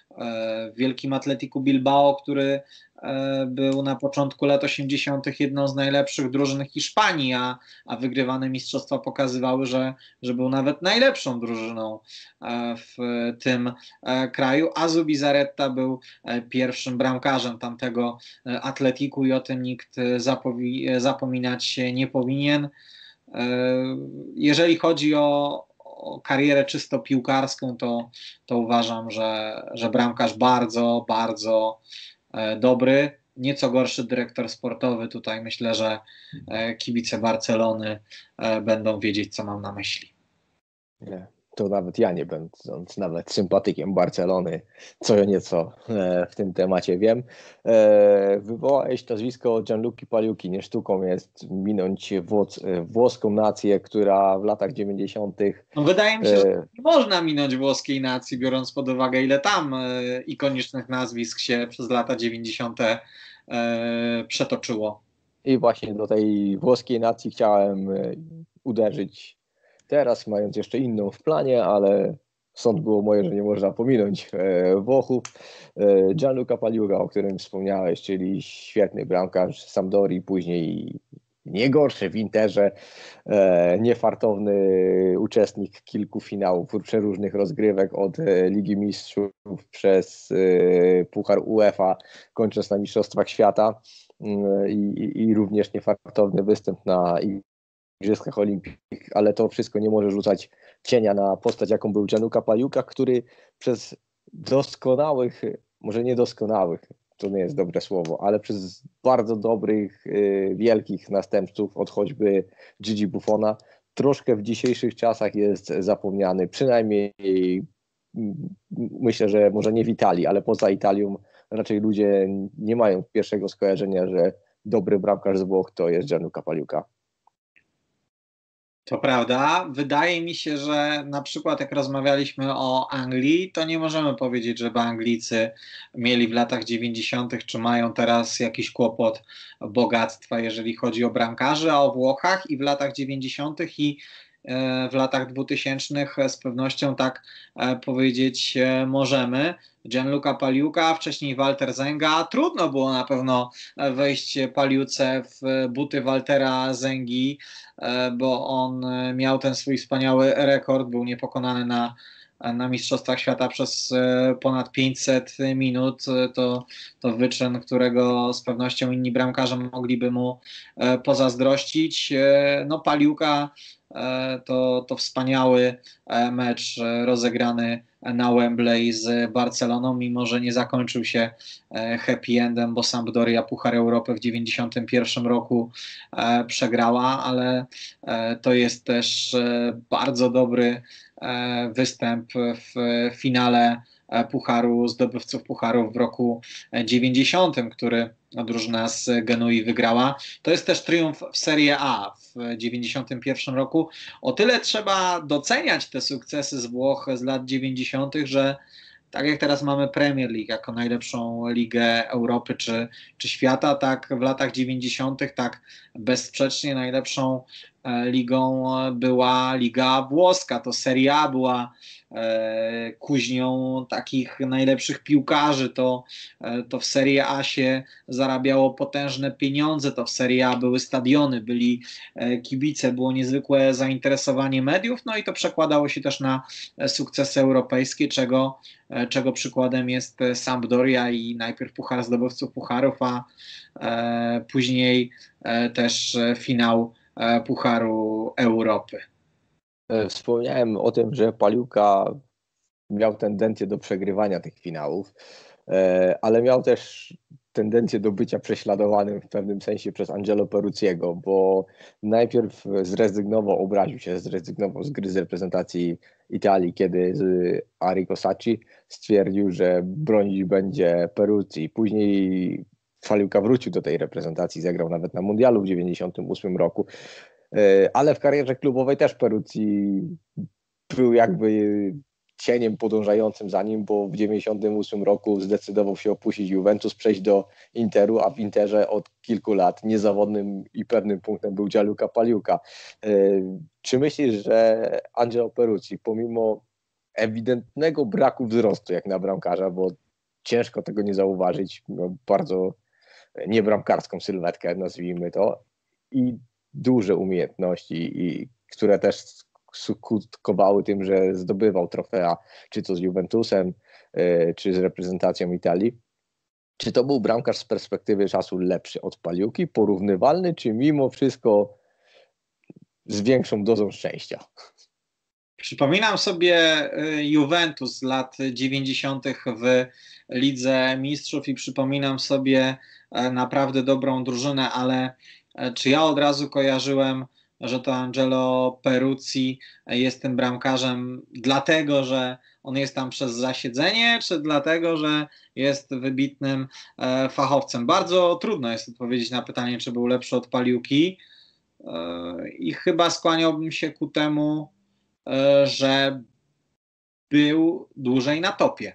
W wielkim Atleticu Bilbao, który był na początku lat osiemdziesiątych jedną z najlepszych drużyn Hiszpanii, a, a wygrywane mistrzostwa pokazywały, że, że był nawet najlepszą drużyną w tym kraju, a Zubizarreta był pierwszym bramkarzem tamtego Atleticu i o tym nikt zapowi- zapominać się nie powinien. Jeżeli chodzi o o karierę czysto piłkarską, to, to uważam, że, że bramkarz bardzo, bardzo e, dobry, nieco gorszy dyrektor sportowy. Tutaj myślę, że e, kibice Barcelony e, będą wiedzieć, co mam na myśli. Nie. To nawet ja, nie będąc nawet sympatykiem Barcelony, co ja nieco w tym temacie wiem. Wywołałeś nazwisko Gianluca Paliuki. Nie sztuką jest minąć włos, włoską nację, która w latach dziewięćdziesiątych. No wydaje mi się, że nie można minąć włoskiej nacji, biorąc pod uwagę, ile tam ikonicznych nazwisk się przez lata dziewięćdziesiąte przetoczyło. I właśnie do tej włoskiej nacji chciałem uderzyć teraz, mając jeszcze inną w planie, ale sąd było moje, że nie można pominąć e, Włochów. E, Gianluca Paliuga, o którym wspomniałeś, czyli świetny bramkarz Sampdorii, później nie gorszy w Interze, e, niefartowny uczestnik kilku finałów przeróżnych rozgrywek od e, Ligi Mistrzów przez e, Puchar UEFA, kończąc na Mistrzostwach Świata. i, i, i również niefartowny występ na Igrzyskach Olimpijskich, ale to wszystko nie może rzucać cienia na postać, jaką był Gianluca Pagliuca, który przez doskonałych, może niedoskonałych, to nie jest dobre słowo, ale przez bardzo dobrych, wielkich następców, od choćby Gigi Buffona, troszkę w dzisiejszych czasach jest zapomniany, przynajmniej myślę, że może nie w Italii, ale poza Italią raczej ludzie nie mają pierwszego skojarzenia, że dobry bramkarz z Włoch to jest Gianluca Pagliuca. To prawda. Wydaje mi się, że na przykład jak rozmawialiśmy o Anglii, to nie możemy powiedzieć, żeby Anglicy mieli w latach dziewięćdziesiątych czy mają teraz jakiś kłopot bogactwa, jeżeli chodzi o bramkarzy, a o Włochach i w latach dziewięćdziesiątych i w latach dwutysięcznych z pewnością tak powiedzieć możemy. Gianluca Pagliuca, wcześniej Walter Zenga. Trudno było na pewno wejść Pagliuce w buty Waltera Zengi, bo on miał ten swój wspaniały rekord, był niepokonany na na Mistrzostwach Świata przez ponad pięćset minut. To, to wyczyn, którego z pewnością inni bramkarze mogliby mu pozazdrościć. No Pagliuca to, to wspaniały mecz rozegrany na Wembley z Barceloną, mimo że nie zakończył się happy endem, bo Sampdoria Puchar Europy w dziewięćdziesiątym pierwszym roku przegrała, ale to jest też bardzo dobry występ w finale Pucharu, zdobywców Pucharów w roku dziewięćdziesiątym, który drużyna z Genui wygrała. To jest też triumf w Serie A w dziewięćdziesiątym pierwszym roku. O tyle trzeba doceniać te sukcesy z Włoch z lat dziewięćdziesiątych, że tak jak teraz mamy Premier League jako najlepszą ligę Europy czy, czy świata, tak w latach dziewięćdziesiątych tak bezsprzecznie najlepszą ligą była Liga Włoska. To Serie A była e, kuźnią takich najlepszych piłkarzy. To, e, to w Serie A się zarabiało potężne pieniądze. To w Serie A były stadiony, byli e, kibice, było niezwykłe zainteresowanie mediów. No i to przekładało się też na sukcesy europejskie, czego, e, czego przykładem jest Sampdoria i najpierw Puchar Zdobywców Pucharów, a e, później e, też finał Pucharu Europy. Wspomniałem o tym, że Pagliuca miał tendencję do przegrywania tych finałów, ale miał też tendencję do bycia prześladowanym w pewnym sensie przez Angelo Peruzziego, bo najpierw zrezygnował, obraził się, zrezygnował z gry z reprezentacji Italii, kiedy Arrigo Sacchi stwierdził, że bronić będzie Peruzzi. Później Pagliuca wrócił do tej reprezentacji, zagrał nawet na mundialu w dziewięćdziesiątym ósmym roku, ale w karierze klubowej też Peruzzi był jakby cieniem podążającym za nim, bo w dziewięćdziesiątym ósmym roku zdecydował się opuścić Juventus, przejść do Interu, a w Interze od kilku lat niezawodnym i pewnym punktem był Gianluca Pagliuca. Czy myślisz, że Angelo Peruzzi, pomimo ewidentnego braku wzrostu jak na bramkarza, bo ciężko tego nie zauważyć, no bardzo niebramkarską sylwetkę, nazwijmy to, i duże umiejętności, i, które też skutkowały tym, że zdobywał trofea, czy to z Juventusem, czy z reprezentacją Italii. Czy to był bramkarz z perspektywy czasu lepszy od Pagliuki, porównywalny, czy mimo wszystko z większą dozą szczęścia? Przypominam sobie Juventus z lat dziewięćdziesiątych w Lidze Mistrzów i przypominam sobie naprawdę dobrą drużynę, ale czy ja od razu kojarzyłem, że to Angelo Peruzzi jest tym bramkarzem dlatego, że on jest tam przez zasiedzenie, czy dlatego, że jest wybitnym fachowcem? Bardzo trudno jest odpowiedzieć na pytanie, czy był lepszy od Pagliuki, i chyba skłaniałbym się ku temu, że był dłużej na topie.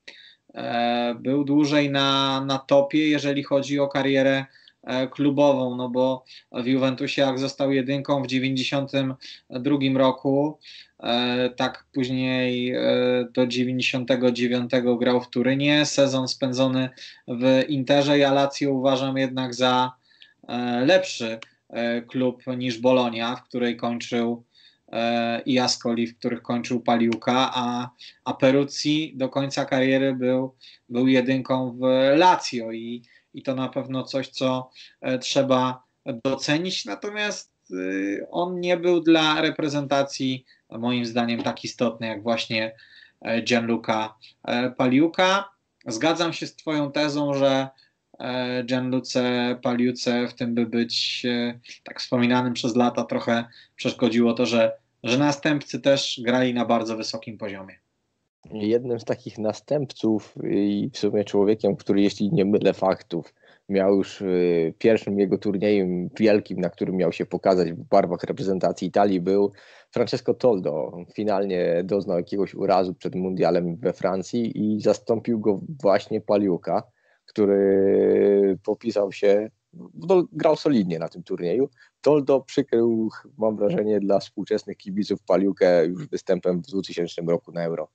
Był dłużej na, na topie, jeżeli chodzi o karierę klubową, no bo w Juventusie jak został jedynką w dziewięćdziesiątym drugim roku, tak później do dziewięćdziesiątego dziewiątego grał w Turynie, sezon spędzony w Interze. Ja Lazio uważam jednak za lepszy klub niż Bologna, w której kończył i Ascoli, w których kończył Pagliuca, a, a Peruzzi do końca kariery był, był jedynką w Lazio i, i to na pewno coś, co trzeba docenić, natomiast on nie był dla reprezentacji moim zdaniem tak istotny jak właśnie Gianluca Paliuca. Zgadzam się z twoją tezą, że Gianluce Paliuce w tym, by być tak wspominanym przez lata, trochę przeszkodziło to, że, że następcy też grali na bardzo wysokim poziomie. Jednym z takich następców i w sumie człowiekiem, który, jeśli nie mylę faktów, miał już pierwszym jego turniejem wielkim, na którym miał się pokazać w barwach reprezentacji Italii, był Francesco Toldo. Finalnie doznał jakiegoś urazu przed mundialem we Francji i zastąpił go właśnie Paliuca, który popisał się, no, grał solidnie na tym turnieju. Toldo przykrył, mam wrażenie, dla współczesnych kibiców Paliukę już występem w dwutysięcznym roku na Euro.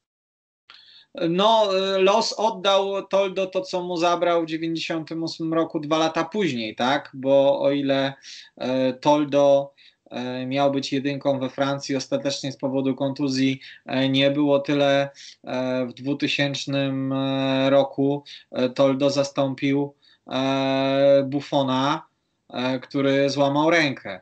No, los oddał Toldo to, co mu zabrał w dziewięćdziesiątym ósmym roku, dwa lata później, tak? Bo o ile Toldo miał być jedynką we Francji, ostatecznie z powodu kontuzji nie było, tyle w dwutysięcznym roku Toldo zastąpił Buffona, który złamał rękę.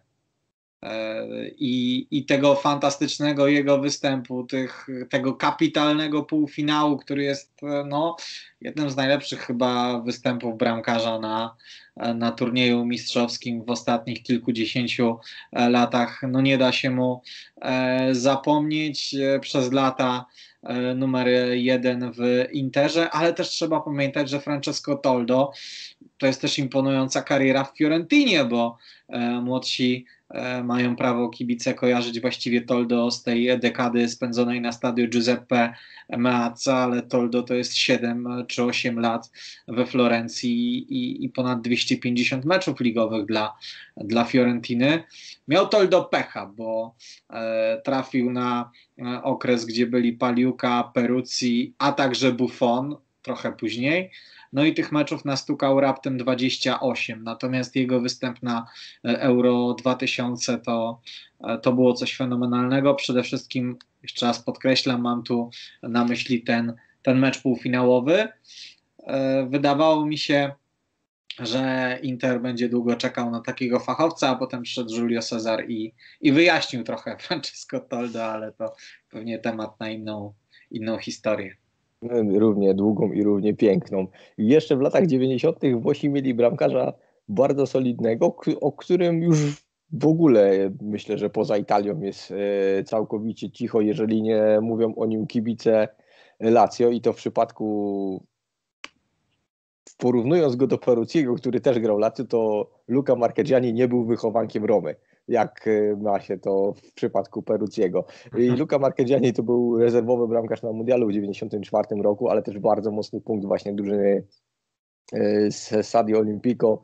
I, i tego fantastycznego jego występu, tych, tego kapitalnego półfinału, który jest no, jednym z najlepszych chyba występów bramkarza na, na turnieju mistrzowskim w ostatnich kilkudziesięciu latach. No nie da się mu e, zapomnieć. Przez lata e, numer jeden w Interze, ale też trzeba pamiętać, że Francesco Toldo to jest też imponująca kariera w Fiorentinie, bo e, młodsi mają prawo kibice kojarzyć właściwie Toldo z tej dekady spędzonej na stadiu Giuseppe Meazza, ale Toldo to jest siedem czy osiem lat we Florencji i, i ponad dwieście pięćdziesiąt meczów ligowych dla, dla Fiorentiny. Miał Toldo pecha, bo e, trafił na e, okres, gdzie byli Paliuca, Peruzzi, a także Buffon, trochę później. No i tych meczów nastukał raptem dwadzieścia osiem, natomiast jego występ na Euro dwa tysiące to, to było coś fenomenalnego. Przede wszystkim, jeszcze raz podkreślam, mam tu na myśli ten, ten mecz półfinałowy. Wydawało mi się, że Inter będzie długo czekał na takiego fachowca, a potem przyszedł Julio Cesar i, i wyjaśnił trochę Francesco Toldo, ale to pewnie temat na inną, inną historię. Równie długą i równie piękną. I jeszcze w latach dziewięćdziesiątych Włosi mieli bramkarza bardzo solidnego, o którym już w ogóle myślę, że poza Italią jest całkowicie cicho, jeżeli nie mówią o nim kibice Lazio, i to w przypadku, porównując go do Peruzziego, który też grał Lazio, to Luca Marchegiani nie był wychowankiem Romy, jak ma się to w przypadku Peruzziego. I Luca Marchegiani to był rezerwowy bramkarz na mundialu w dziewięćdziesiątym czwartym roku, ale też bardzo mocny punkt właśnie drużyny z Stadio Olimpico.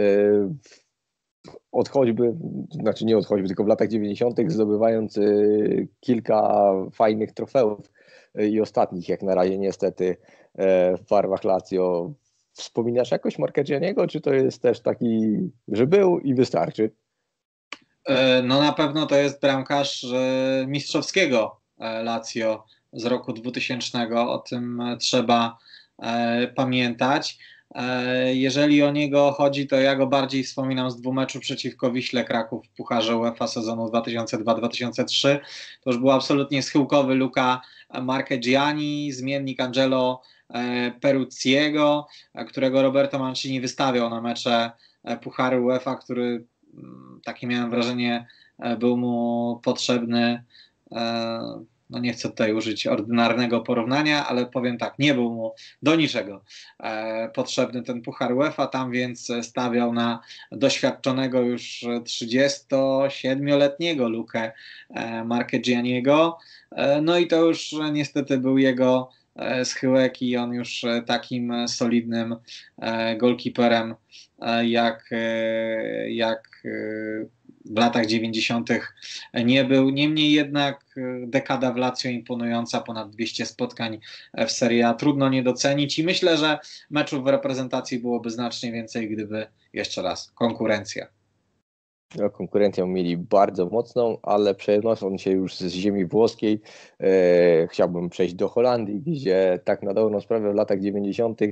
Od choćby, znaczy nie od choćby, tylko w latach dziewięćdziesiątych zdobywając kilka fajnych trofeów i ostatnich jak na razie niestety w barwach Lazio. Wspominasz jakoś Marchegianiego, czy to jest też taki, że był i wystarczy? No na pewno to jest bramkarz mistrzowskiego Lazio z roku dwutysięcznego, o tym trzeba pamiętać. Jeżeli o niego chodzi, to ja go bardziej wspominam z dwóch meczów przeciwko Wiśle Kraków w Pucharze UEFA sezonu dwa tysiące drugi dwa tysiące trzeci. To już był absolutnie schyłkowy Luca Marchegiani, zmiennik Angelo Peruzziego, którego Roberto Mancini wystawiał na mecze Pucharu UEFA, który, takie miałem wrażenie, był mu potrzebny. No nie chcę tutaj użyć ordynarnego porównania, ale powiem tak, nie był mu do niczego e, potrzebny ten Puchar UEFA, tam więc stawiał na doświadczonego już trzydziestosiedmioletniego Lukę e, Marchegianiego. E, no i to już niestety był jego e, schyłek i on już takim solidnym e, golkiperem e, jak, e, jak e, w latach dziewięćdziesiątych nie był. Niemniej jednak dekada w Lazio imponująca, ponad dwieście spotkań w Serie A, trudno nie docenić i myślę, że meczów w reprezentacji byłoby znacznie więcej, gdyby jeszcze raz konkurencja. No, konkurencją mieli bardzo mocną, ale przenosząc się już z ziemi włoskiej, e, chciałbym przejść do Holandii, gdzie tak na dobrą sprawę w latach dziewięćdziesiątych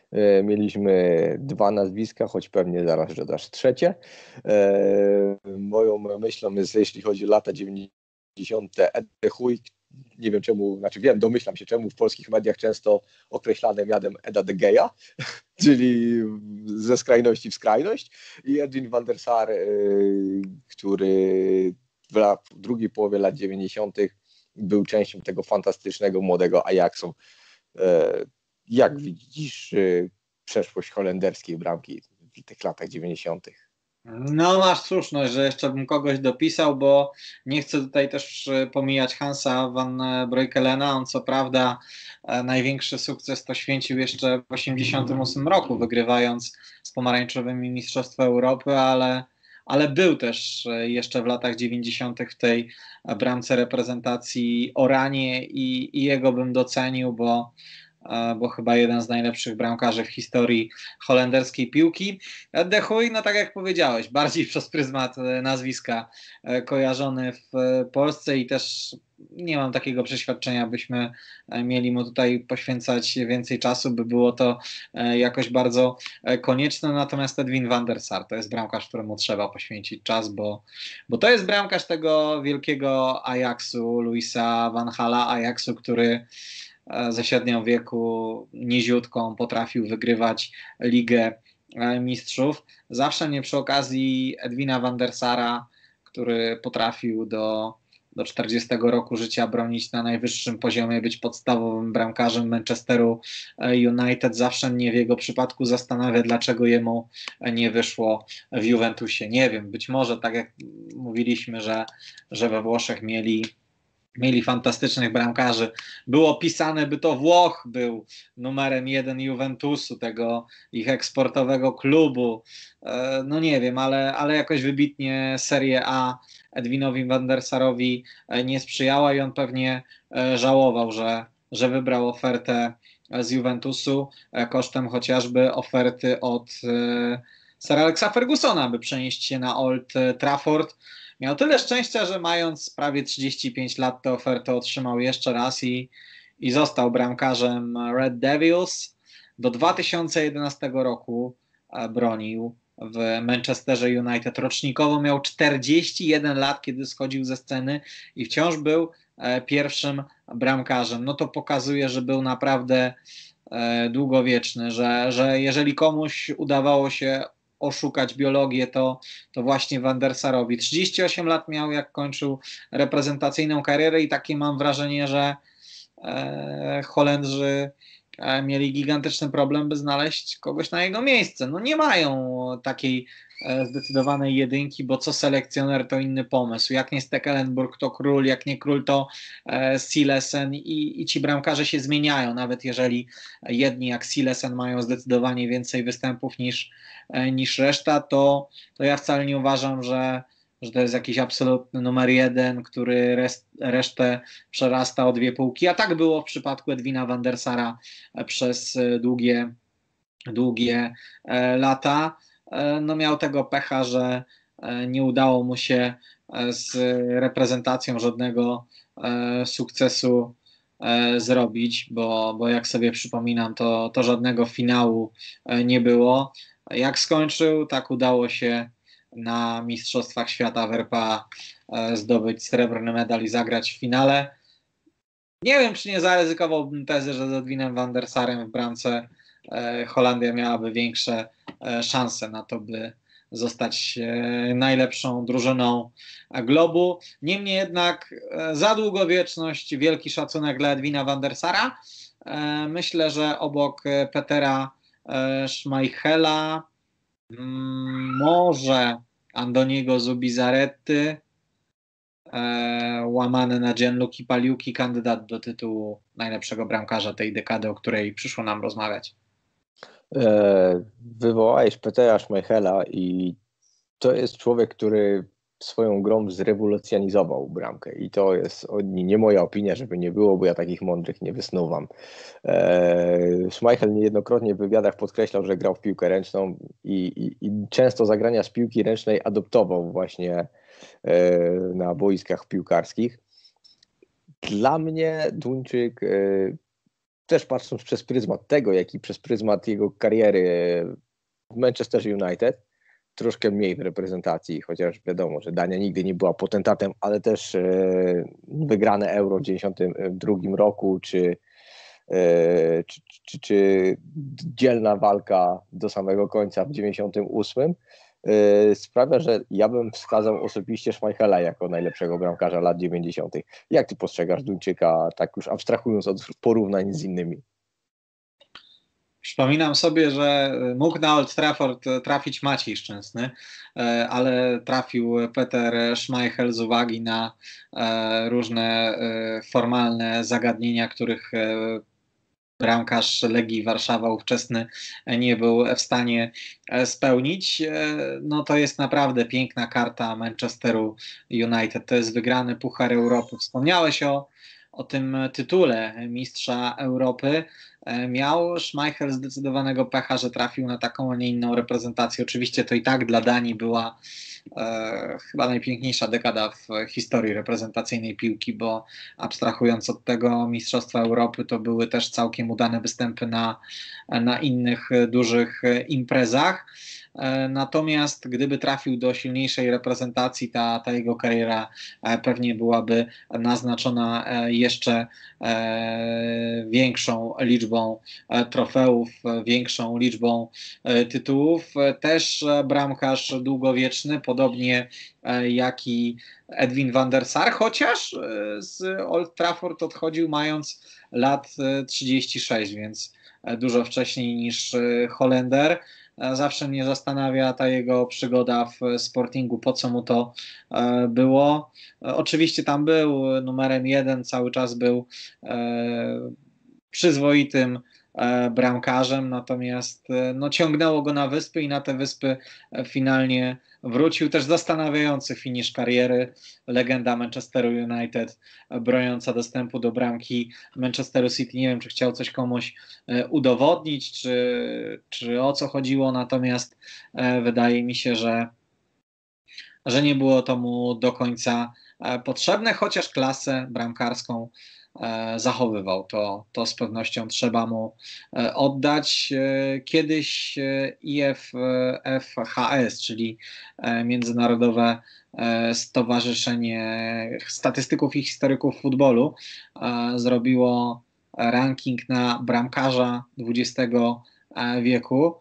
Mieliśmy dwa nazwiska, choć pewnie zaraz dodasz trzecie. Moją myślą jest, jeśli chodzi o lata dziewięćdziesiąte, Ed de Huy. Nie wiem czemu, znaczy wiem, domyślam się czemu w polskich mediach często określane mianem Eda de Geja, czyli ze skrajności w skrajność. I Edwin van der Sar, który w drugiej połowie lat dziewięćdziesiątych był częścią tego fantastycznego młodego Ajaxu. Jak widzisz przeszłość holenderskiej bramki w tych latach dziewięćdziesiątych? No masz słuszność, że jeszcze bym kogoś dopisał, bo nie chcę tutaj też pomijać Hansa van Breukelena. On co prawda największy sukces to święcił jeszcze w osiemdziesiątym ósmym roku, wygrywając z pomarańczowymi Mistrzostwo Europy, ale, ale był też jeszcze w latach dziewięćdziesiątych w tej bramce reprezentacji o ranie i, i jego bym docenił, bo bo chyba jeden z najlepszych bramkarzy w historii holenderskiej piłki. De Huy, no tak jak powiedziałeś, bardziej przez pryzmat nazwiska kojarzony w Polsce i też nie mam takiego przeświadczenia, byśmy mieli mu tutaj poświęcać więcej czasu, by było to jakoś bardzo konieczne, natomiast Edwin van der Sar to jest bramkarz, któremu trzeba poświęcić czas, bo, bo to jest bramkarz tego wielkiego Ajaxu, Louisa van Gaala, Ajaxu, który ze średnią wieku niziutką potrafił wygrywać Ligę Mistrzów. Zawsze mnie przy okazji Edwina van der Sara, który potrafił do, do czterdziestego roku życia bronić na najwyższym poziomie, być podstawowym bramkarzem Manchesteru United, zawsze mnie w jego przypadku zastanawia, dlaczego jemu nie wyszło w Juventusie. Nie wiem, być może tak jak mówiliśmy, że, że we Włoszech mieli Mieli fantastycznych bramkarzy. Było pisane, by to Włoch był numerem jeden Juventusu, tego ich eksportowego klubu. No nie wiem, ale, ale jakoś wybitnie Serie A Edwinowi van der Sarowi nie sprzyjała i on pewnie żałował, że, że wybrał ofertę z Juventusu kosztem chociażby oferty od Sir Alexa Fergusona, by przenieść się na Old Trafford. Miał tyle szczęścia, że mając prawie trzydzieści pięć lat tę ofertę otrzymał jeszcze raz i, i został bramkarzem Red Devils. Do dwa tysiące jedenastego roku bronił w Manchesterze United. Rocznikowo miał czterdzieści jeden lat, kiedy schodził ze sceny i wciąż był pierwszym bramkarzem. No to pokazuje, że był naprawdę długowieczny, że, że jeżeli komuś udawało się oszukać biologię, to, to właśnie Van der Sarowi. trzydzieści osiem lat miał, jak kończył reprezentacyjną karierę i takie mam wrażenie, że e, Holendrzy e, mieli gigantyczny problem, by znaleźć kogoś na jego miejsce. No nie mają takiej e, zdecydowanej jedynki, bo co selekcjoner to inny pomysł. Jak nie Stekelenburg to król, jak nie król to e, Silesen i, i ci bramkarze się zmieniają, nawet jeżeli jedni jak Silesen mają zdecydowanie więcej występów niż niż reszta, to, to ja wcale nie uważam, że, że to jest jakiś absolutny numer jeden, który rest, resztę przerasta o dwie półki, a tak było w przypadku Edwina van der Sara przez długie, długie lata. No miał tego pecha, że nie udało mu się z reprezentacją żadnego sukcesu zrobić, bo, bo jak sobie przypominam, to, to żadnego finału nie było. Jak skończył, tak udało się na Mistrzostwach Świata w R P A zdobyć srebrny medal i zagrać w finale. Nie wiem, czy nie zaryzykowałbym tezy, że z Edwinem van der Sarem w bramce Holandia miałaby większe szanse na to, by zostać najlepszą drużyną globu. Niemniej jednak za długowieczność wielki szacunek dla Edwina van der Sara. Myślę, że obok Petera Schmeichela, może Andoniego Zubizarretty, łamany na Gianluigi Paliuki, kandydat do tytułu najlepszego bramkarza tej dekady, o której przyszło nam rozmawiać. Wywołałeś Petera Schmeichela i to jest człowiek, który swoją grą zrewolucjonizował bramkę i to jest nie moja opinia, żeby nie było, bo ja takich mądrych nie wysnuwam. Eee, Schmeichel niejednokrotnie w wywiadach podkreślał, że grał w piłkę ręczną i, i, i często zagrania z piłki ręcznej adoptował właśnie e, na boiskach piłkarskich. Dla mnie Duńczyk e, też patrząc przez pryzmat tego, jak i przez pryzmat jego kariery w Manchester United, troszkę mniej w reprezentacji, chociaż wiadomo, że Dania nigdy nie była potentatem, ale też e, wygrane Euro w dziewięćdziesiątym drugim roku, czy, e, czy, czy, czy dzielna walka do samego końca w dziewięćdziesiątym ósmym e, sprawia, że ja bym wskazał osobiście Schmeichela jako najlepszego bramkarza lat dziewięćdziesiątych. Jak ty postrzegasz Duńczyka, tak już abstrahując od porównań z innymi? Przypominam sobie, że mógł na Old Trafford trafić Maciej Szczęsny, ale trafił Peter Schmeichel z uwagi na różne formalne zagadnienia, których bramkarz Legii Warszawa ówczesny nie był w stanie spełnić. No to jest naprawdę piękna karta Manchesteru United. To jest wygrany Puchar Europy. Wspomniałeś o, o tym tytule Mistrza Europy. Miał Schmeichel zdecydowanego pecha, że trafił na taką, a nie inną reprezentację. Oczywiście to i tak dla Danii była e, chyba najpiękniejsza dekada w historii reprezentacyjnej piłki, bo abstrahując od tego Mistrzostwa Europy, to były też całkiem udane występy na, na innych dużych imprezach. Natomiast gdyby trafił do silniejszej reprezentacji, ta, ta jego kariera pewnie byłaby naznaczona jeszcze większą liczbą trofeów, większą liczbą tytułów. Też bramkarz długowieczny, podobnie jak i Edwin van der Sar, chociaż z Old Trafford odchodził mając lat trzydzieści sześć, więc dużo wcześniej niż Holender. Zawsze mnie zastanawia ta jego przygoda w Sportingu, po co mu to było. Oczywiście tam był numerem jeden, cały czas był przyzwoitym bramkarzem, natomiast no, ciągnęło go na wyspy i na te wyspy finalnie wrócił. Też zastanawiający finisz kariery, legenda Manchesteru United broniąca dostępu do bramki Manchesteru City. Nie wiem, czy chciał coś komuś udowodnić, czy, czy o co chodziło, natomiast wydaje mi się, że, że nie było to mu do końca potrzebne, chociaż klasę bramkarską zachowywał. To, to z pewnością trzeba mu oddać. Kiedyś I F F H S, czyli Międzynarodowe Stowarzyszenie Statystyków i Historyków Futbolu, zrobiło ranking na bramkarza dwudziestego wieku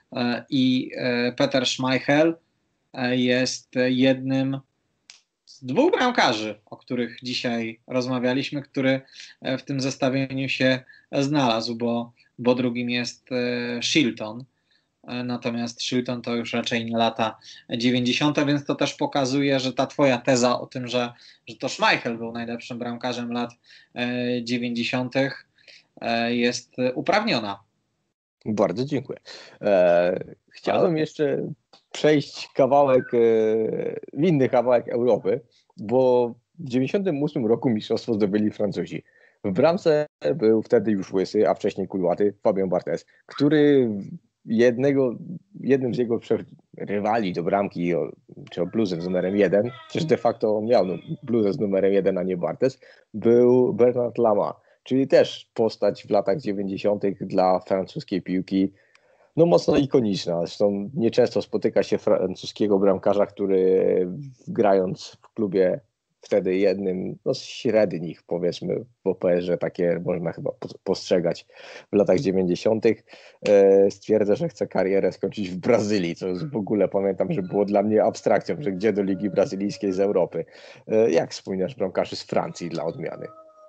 i Peter Schmeichel jest jednym z dwóch bramkarzy, o których dzisiaj rozmawialiśmy, który w tym zestawieniu się znalazł, bo, bo drugim jest Shilton. Natomiast Shilton to już raczej nie lata dziewięćdziesiąte, więc to też pokazuje, że ta twoja teza o tym, że, że to Schmeichel był najlepszym bramkarzem lat dziewięćdziesiątych jest uprawniona. Bardzo dziękuję. E, chciałbym jeszcze przejść kawałek, e, w inny kawałek Europy, bo w dziewięćdziesiątym ósmym roku mistrzostwo zdobyli Francuzi. W bramce był wtedy już łysy, a wcześniej kudłaty Fabien Barthez, który jednego, jednym z jego rywali do bramki, o, czy o bluzę z numerem jeden, przecież de facto miał bluzę z numerem jeden, a nie Barthez, był Bernard Lama, czyli też postać w latach dziewięćdziesiątych dla francuskiej piłki, no mocno ikoniczna. Zresztą nieczęsto spotyka się francuskiego bramkarza, który grając w klubie wtedy jednym no, z średnich, powiedzmy, w O P S-ie, takie można chyba postrzegać w latach dziewięćdziesiątych, e, stwierdza, że chce karierę skończyć w Brazylii, co w ogóle pamiętam, że było dla mnie abstrakcją, że gdzie do Ligi Brazylijskiej z Europy. E, jak wspominasz bramkarzy z Francji dla odmiany?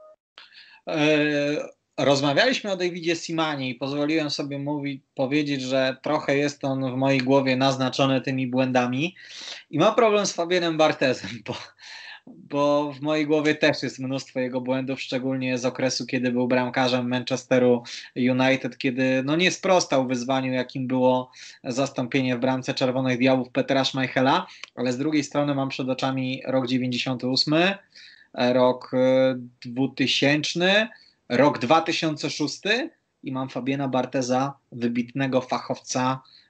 Rozmawialiśmy o Davidzie Simanie i pozwoliłem sobie mówić, powiedzieć, że trochę jest on w mojej głowie naznaczony tymi błędami i mam problem z Fabienem Barthezem, bo, bo w mojej głowie też jest mnóstwo jego błędów, szczególnie z okresu, kiedy był bramkarzem Manchesteru United, kiedy no nie sprostał wyzwaniu, jakim było zastąpienie w bramce Czerwonych Diabłów Petera Schmeichela, ale z drugiej strony mam przed oczami rok dziewięćdziesiąty ósmy, rok dwutysięczny, rok dwa tysiące szósty i mam Fabiena Bartheza, wybitnego fachowca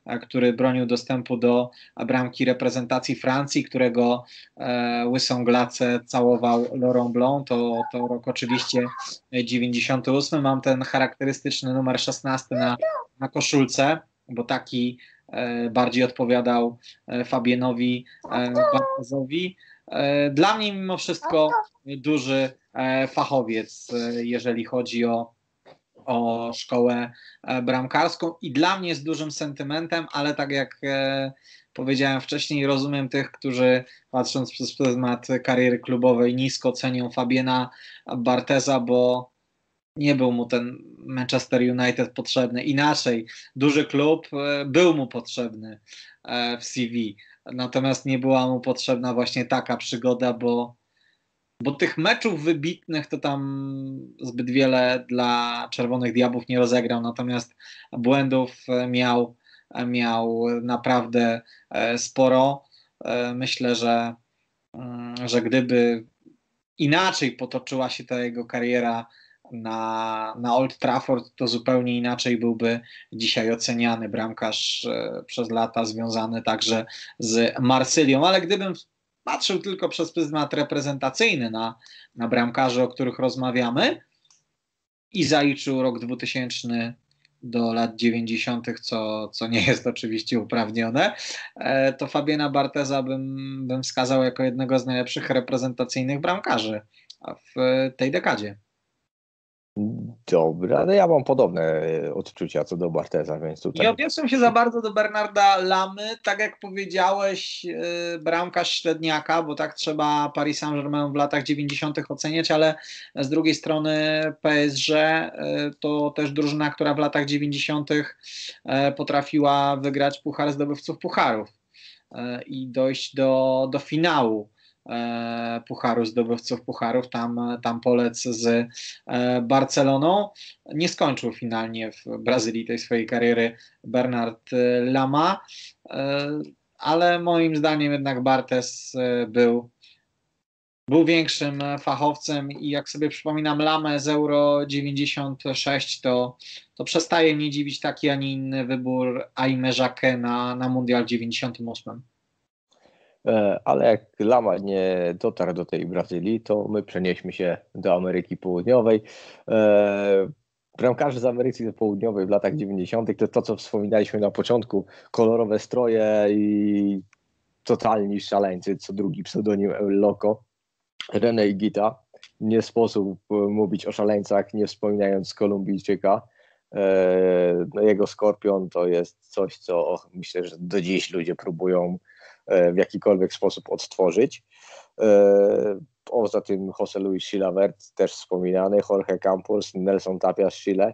który bronił dostępu do bramki reprezentacji Francji, którego łysą glacę całował Laurent Blanc. To, to rok oczywiście dziewięćdziesiąty ósmy. Mam ten charakterystyczny numer szesnasty na, na koszulce, bo taki bardziej odpowiadał Fabienowi Bartezowi. Dla mnie mimo wszystko duży fachowiec, jeżeli chodzi o, o szkołę bramkarską i dla mnie z dużym sentymentem, ale tak jak powiedziałem wcześniej, rozumiem tych, którzy patrząc przez pryzmat kariery klubowej nisko cenią Fabiena Barteza, bo nie był mu ten Manchester United potrzebny. Inaczej, duży klub był mu potrzebny w C V, natomiast nie była mu potrzebna właśnie taka przygoda, bo, bo tych meczów wybitnych to tam zbyt wiele dla Czerwonych Diabłów nie rozegrał, natomiast błędów miał, miał naprawdę sporo. Myślę, że, że gdyby inaczej potoczyła się ta jego kariera na, na Old Trafford, to zupełnie inaczej byłby dzisiaj oceniany bramkarz przez lata związany także z Marsylią, ale gdybym patrzył tylko przez pryzmat reprezentacyjny na, na bramkarzy, o których rozmawiamy i zaliczył rok dwutysięczny do lat dziewięćdziesiątych, co, co nie jest oczywiście uprawnione, to Fabiena Barteza bym, bym wskazał jako jednego z najlepszych reprezentacyjnych bramkarzy w tej dekadzie. Dobra, no ja mam podobne odczucia co do Barteza, więc tutaj... Nie odniosłem się za bardzo do Bernarda Lamy, tak jak powiedziałeś, bramkarz średniaka, bo tak trzeba Paris Saint-Germain w latach dziewięćdziesiątych oceniać, ale z drugiej strony P S G to też drużyna, która w latach dziewięćdziesiątych potrafiła wygrać Puchar Zdobywców Pucharów i dojść do, do finału Pucharu Zdobywców Pucharów, tam, tam polec z Barceloną. Nie skończył finalnie w Brazylii tej swojej kariery Bernard Lama, ale moim zdaniem jednak Bartes był, był większym fachowcem i jak sobie przypominam Lamę z Euro dziewięćdziesiąt sześć, to, to przestaje mnie dziwić taki, a nie inny wybór Aimé Jacquet na, na Mundial w dziewięćdziesiątym ósmym. Ale jak Lama nie dotarł do tej Brazylii, to my przenieśmy się do Ameryki Południowej. Bramkarze z Ameryki Południowej w latach dziewięćdziesiątych to to, co wspominaliśmy na początku, kolorowe stroje i totalni szaleńcy, co drugi pseudonim El Loco, René Higuita. Nie sposób mówić o szaleńcach, nie wspominając Kolumbijczyka. No, jego Skorpion to jest coś, co myślę, że do dziś ludzie próbują w jakikolwiek sposób odtworzyć. Poza tym José Luis Chilavert, też wspominany, Jorge Campos, Nelson Tapia z Chile.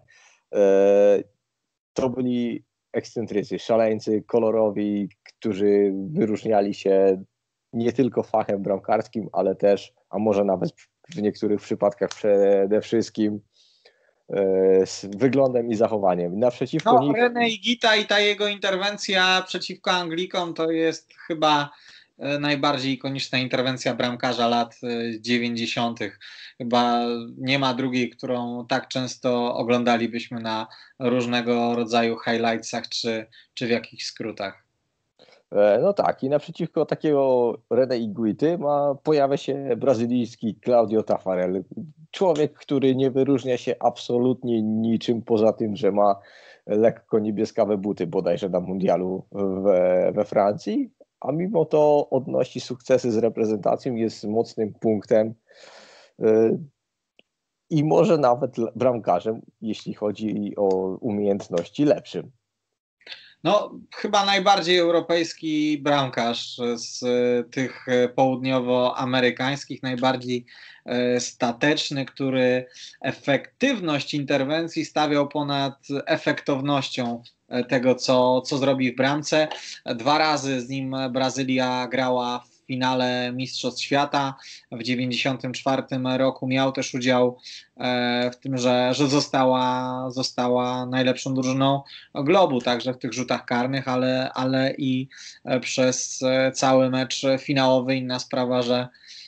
To byli ekscentrycy, szaleńcy, kolorowi, którzy wyróżniali się nie tylko fachem bramkarskim, ale też, a może nawet w niektórych przypadkach przede wszystkim z wyglądem i zachowaniem. Naprzeciwko no, nich... René Higuita i ta jego interwencja przeciwko Anglikom to jest chyba najbardziej ikoniczna interwencja bramkarza lat dziewięćdziesiątych. Chyba nie ma drugiej, którą tak często oglądalibyśmy na różnego rodzaju highlightsach czy, czy w jakichś skrótach. No tak, i naprzeciwko takiego René Higuity ma, pojawia się brazylijski Claudio Taffarel. Człowiek, który nie wyróżnia się absolutnie niczym poza tym, że ma lekko niebieskawe buty bodajże na mundialu we, we Francji, a mimo to odnosi sukcesy z reprezentacją, jest mocnym punktem i może nawet bramkarzem, jeśli chodzi o umiejętności, lepszym. No, chyba najbardziej europejski bramkarz z tych południowoamerykańskich, najbardziej stateczny, który efektywność interwencji stawiał ponad efektownością tego, co, co zrobi w bramce. Dwa razy z nim Brazylia grała w finale Mistrzostw Świata. W dziewięćdziesiątym czwartym roku miał też udział w tym, że, że została, została najlepszą drużyną globu, także w tych rzutach karnych, ale, ale i przez cały mecz finałowy. Inna sprawa, że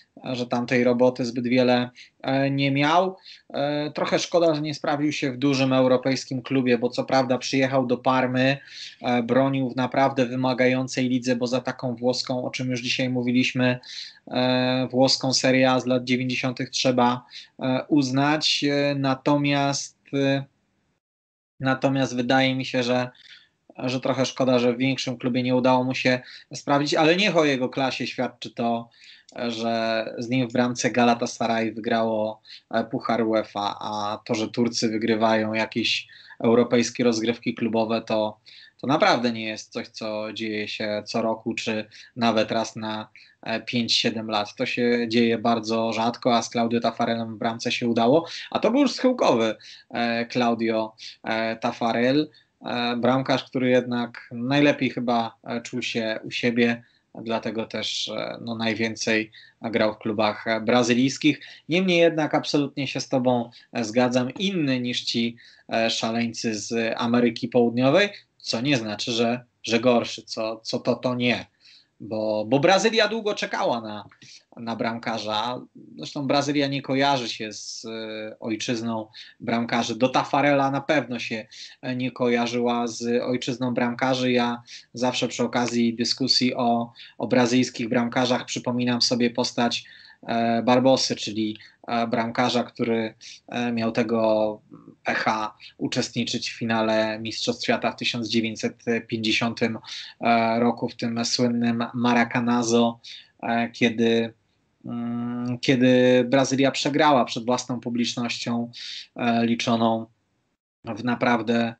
że tam tej roboty zbyt wiele nie miał. Trochę szkoda, że nie sprawdził się w dużym europejskim klubie, bo co prawda przyjechał do Parmy, bronił w naprawdę wymagającej lidze, bo za taką włoską, o czym już dzisiaj mówiliśmy, włoską Serie A z lat dziewięćdziesiątych trzeba uznać. Natomiast natomiast wydaje mi się, że że trochę szkoda, że w większym klubie nie udało mu się sprawdzić, ale niech o jego klasie świadczy to, że z nim w bramce Galatasaray wygrało Puchar UEFA, a to, że Turcy wygrywają jakieś europejskie rozgrywki klubowe, to, to naprawdę nie jest coś, co dzieje się co roku, czy nawet raz na pięć siedem lat. To się dzieje bardzo rzadko, a z Claudio Taffarellem w bramce się udało, a to był już schyłkowy Claudio Taffarel, bramkarz, który jednak najlepiej chyba czuł się u siebie, dlatego też no, najwięcej grał w klubach brazylijskich. Niemniej jednak absolutnie się z tobą zgadzam, inny niż ci szaleńcy z Ameryki Południowej, co nie znaczy, że, że gorszy, co, co to to nie. Bo, bo Brazylia długo czekała na, na bramkarza. Zresztą Brazylia nie kojarzy się z ojczyzną bramkarzy. Do Taffarella na pewno się nie kojarzyła z ojczyzną bramkarzy. Ja zawsze przy okazji dyskusji o, o brazylijskich bramkarzach przypominam sobie postać Barbosy, czyli bramkarza, który miał tego pecha uczestniczyć w finale Mistrzostw Świata w tysiąc dziewięćset pięćdziesiątym roku w tym słynnym Maracanazo, kiedy, kiedy Brazylia przegrała przed własną publicznością liczoną w naprawdę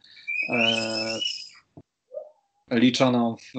liczoną w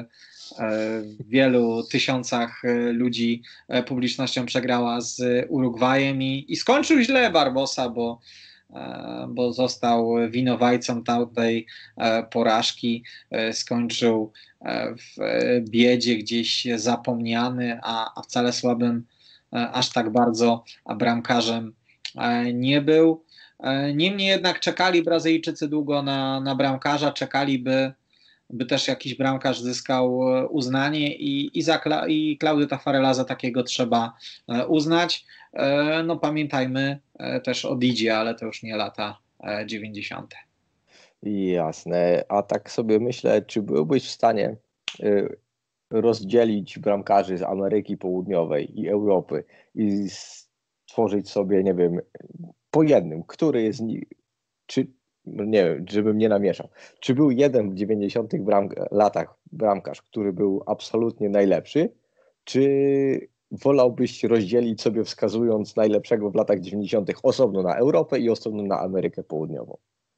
w wielu tysiącach ludzi publicznością przegrała z Urugwajem i, i skończył źle Barbosa, bo, bo został winowajcą tamtej porażki, skończył w biedzie, gdzieś zapomniany, a, a wcale słabym aż tak bardzo bramkarzem nie był. Niemniej jednak czekali Brazylijczycy długo na, na bramkarza, czekali, by by też jakiś bramkarz zyskał uznanie i, i, za, i Claudio Taffarella za takiego trzeba uznać. No pamiętajmy też o Didzie, ale to już nie lata dziewięćdziesiąte. Jasne, a tak sobie myślę, czy byłbyś w stanie rozdzielić bramkarzy z Ameryki Południowej i Europy i stworzyć sobie, nie wiem, po jednym, który jest, czy nie wiem, żebym nie namieszał. Czy był jeden w dziewięćdziesiątych bram- latach bramkarz, który był absolutnie najlepszy, czy wolałbyś rozdzielić sobie wskazując najlepszego w latach dziewięćdziesiątych osobno na Europę i osobno na Amerykę Południową?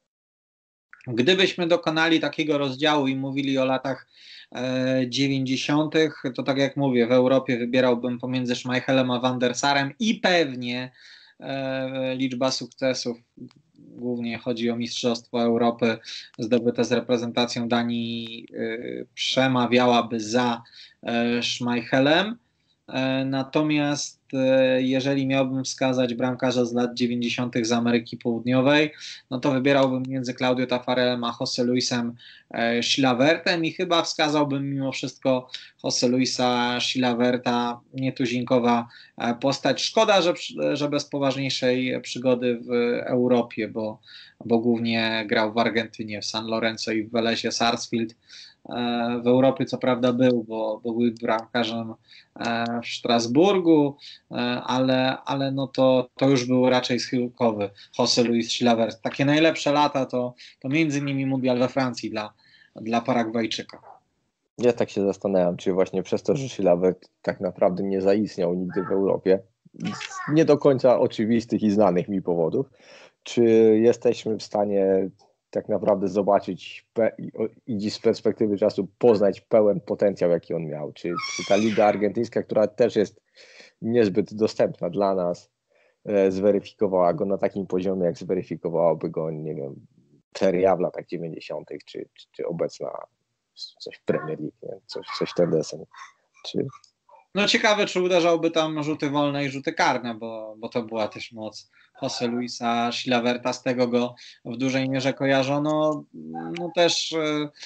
Gdybyśmy dokonali takiego rozdziału i mówili o latach dziewięćdziesiątych, to tak jak mówię, w Europie wybierałbym pomiędzy Schmeichelem a Van der Sarem i pewnie liczba sukcesów, głównie chodzi o Mistrzostwo Europy zdobyte z reprezentacją Danii, przemawiałaby za Schmeichelem. Natomiast jeżeli miałbym wskazać bramkarza z lat dziewięćdziesiątych z Ameryki Południowej, no to wybierałbym między Claudio Taffarellem a José Luisem Chilavertem i chyba wskazałbym mimo wszystko José Luisa Chilaverta, nietuzinkowa postać. Szkoda, że, że bez poważniejszej przygody w Europie, bo, bo głównie grał w Argentynie, w San Lorenzo i w Velezie Sarsfield. W Europie co prawda był, bo, bo był bramkarzem w Strasburgu, ale, ale no to, to już był raczej schyłkowy José Luis Chilavert. Takie najlepsze lata to, to między innymi mundial we Francji dla, dla Paragwajczyka. Ja tak się zastanawiam, czy właśnie przez to, że Chilavert tak naprawdę nie zaistniał nigdy w Europie, z nie do końca oczywistych i znanych mi powodów, czy jesteśmy w stanie tak naprawdę zobaczyć i z perspektywy czasu poznać pełen potencjał, jaki on miał. Czy, czy ta Liga Argentyńska, która też jest niezbyt dostępna dla nas, e, zweryfikowała go na takim poziomie, jak zweryfikowałaby go, nie wiem, Serie A w latach dziewięćdziesiątych, czy, czy, czy obecna coś w Premier League, nie? Coś, coś ten desen. Czy... No ciekawe, czy uderzałby tam rzuty wolne i rzuty karne, bo, bo to była też moc José Luisa Chilaverta, z tego go w dużej mierze kojarzono. No też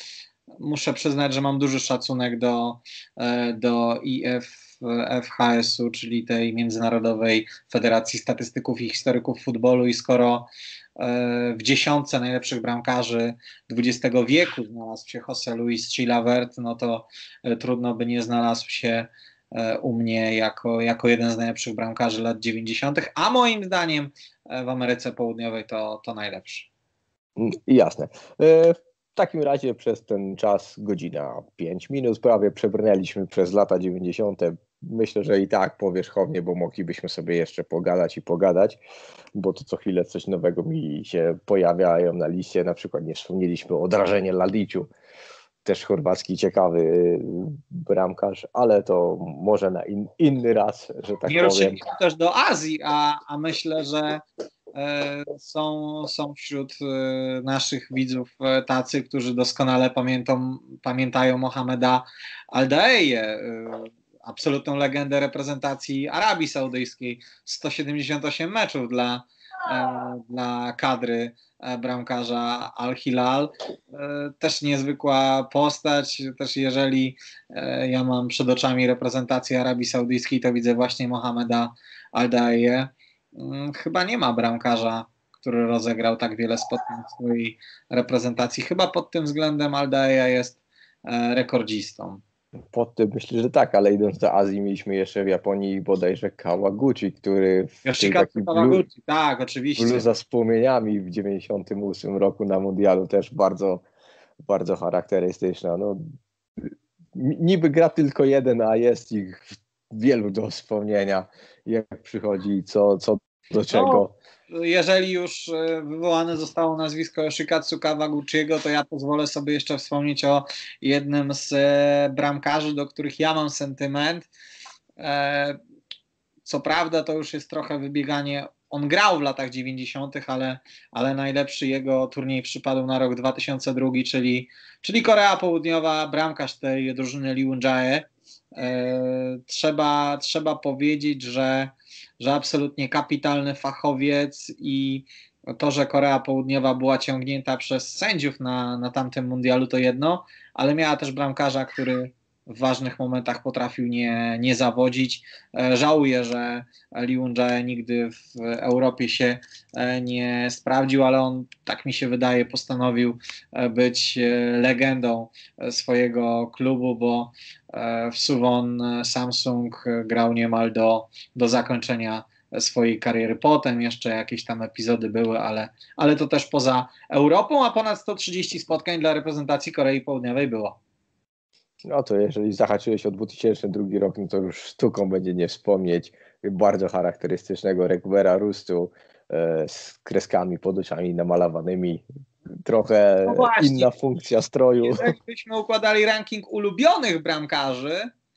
muszę przyznać, że mam duży szacunek do, do I F F H S-u, czyli tej Międzynarodowej Federacji Statystyków i Historyków Futbolu, i skoro w dziesiątce najlepszych bramkarzy dwudziestego wieku znalazł się José Luis Chilavert, no to trudno by nie znalazł się u mnie jako, jako jeden z najlepszych bramkarzy lat dziewięćdziesiątych, a moim zdaniem w Ameryce Południowej to, to najlepszy. Jasne. W takim razie przez ten czas, godzina pięć minut, prawie przebrnęliśmy przez lata dziewięćdziesiąte. Myślę, że i tak powierzchownie, bo moglibyśmy sobie jeszcze pogadać i pogadać, bo to co chwilę coś nowego mi się pojawiają na liście. Na przykład nie wspomnieliśmy o Drażenie Ladiciu, też chorwacki ciekawy bramkarz, ale to może na in, inny raz, że tak nie powiem. Nie też do Azji, a, a myślę, że e, są, są wśród e, naszych widzów e, tacy, którzy doskonale pamiętam, pamiętają Mohameda Al-Daeje, e, absolutną legendę reprezentacji Arabii Saudyjskiej, sto siedemdziesiąt osiem meczów dla, e, dla kadry bramkarza Al-Hilal. Też niezwykła postać, też jeżeli ja mam przed oczami reprezentację Arabii Saudyjskiej, to widzę właśnie Mohameda Al-Daeje. Chyba nie ma bramkarza, który rozegrał tak wiele spotkań w swojej reprezentacji. Chyba pod tym względem Al-Daeje jest rekordzistą. Pod tym myślę, że tak, ale idąc do Azji, mieliśmy jeszcze w Japonii bodajże Kawaguchi, który Yoshikatsu Kawaguchi, tak, oczywiście. Bluza z płomieniami w dziewięćdziesiątym ósmym roku na mundialu też bardzo, bardzo charakterystyczna. No, niby gra tylko jeden, a jest ich wielu do wspomnienia, jak przychodzi co, co do czego. No, jeżeli już wywołane zostało nazwisko Yoshikatsu Kawaguchiego, to ja pozwolę sobie jeszcze wspomnieć o jednym z bramkarzy, do których ja mam sentyment. Co prawda to już jest trochę wybieganie. On grał w latach dziewięćdziesiątych, ale, ale najlepszy jego turniej przypadł na rok dwa tysiące drugi, czyli, czyli Korea Południowa, bramkarz tej drużyny Lee Won-jae. Trzeba, trzeba powiedzieć, że, że absolutnie kapitalny fachowiec, i to, że Korea Południowa była ciągnięta przez sędziów na, na tamtym mundialu, to jedno, ale miała też bramkarza, który w ważnych momentach potrafił nie, nie zawodzić. Żałuję, że Lee Won-jae nigdy w Europie się nie sprawdził, ale on, tak mi się wydaje, postanowił być legendą swojego klubu, bo w Suwon Samsung grał niemal do, do zakończenia swojej kariery. Potem jeszcze jakieś tam epizody były, ale, ale to też poza Europą, a ponad sto trzydzieści spotkań dla reprezentacji Korei Południowej było. No to jeżeli zahaczyłeś o dwa tysiące drugi rok, no to już sztuką będzie nie wspomnieć bardzo charakterystycznego Regbera Rustu e, z kreskami pod oczami namalowanymi. Trochę no inna funkcja stroju. Jeżeli byśmy układali ranking ulubionych bramkarzy,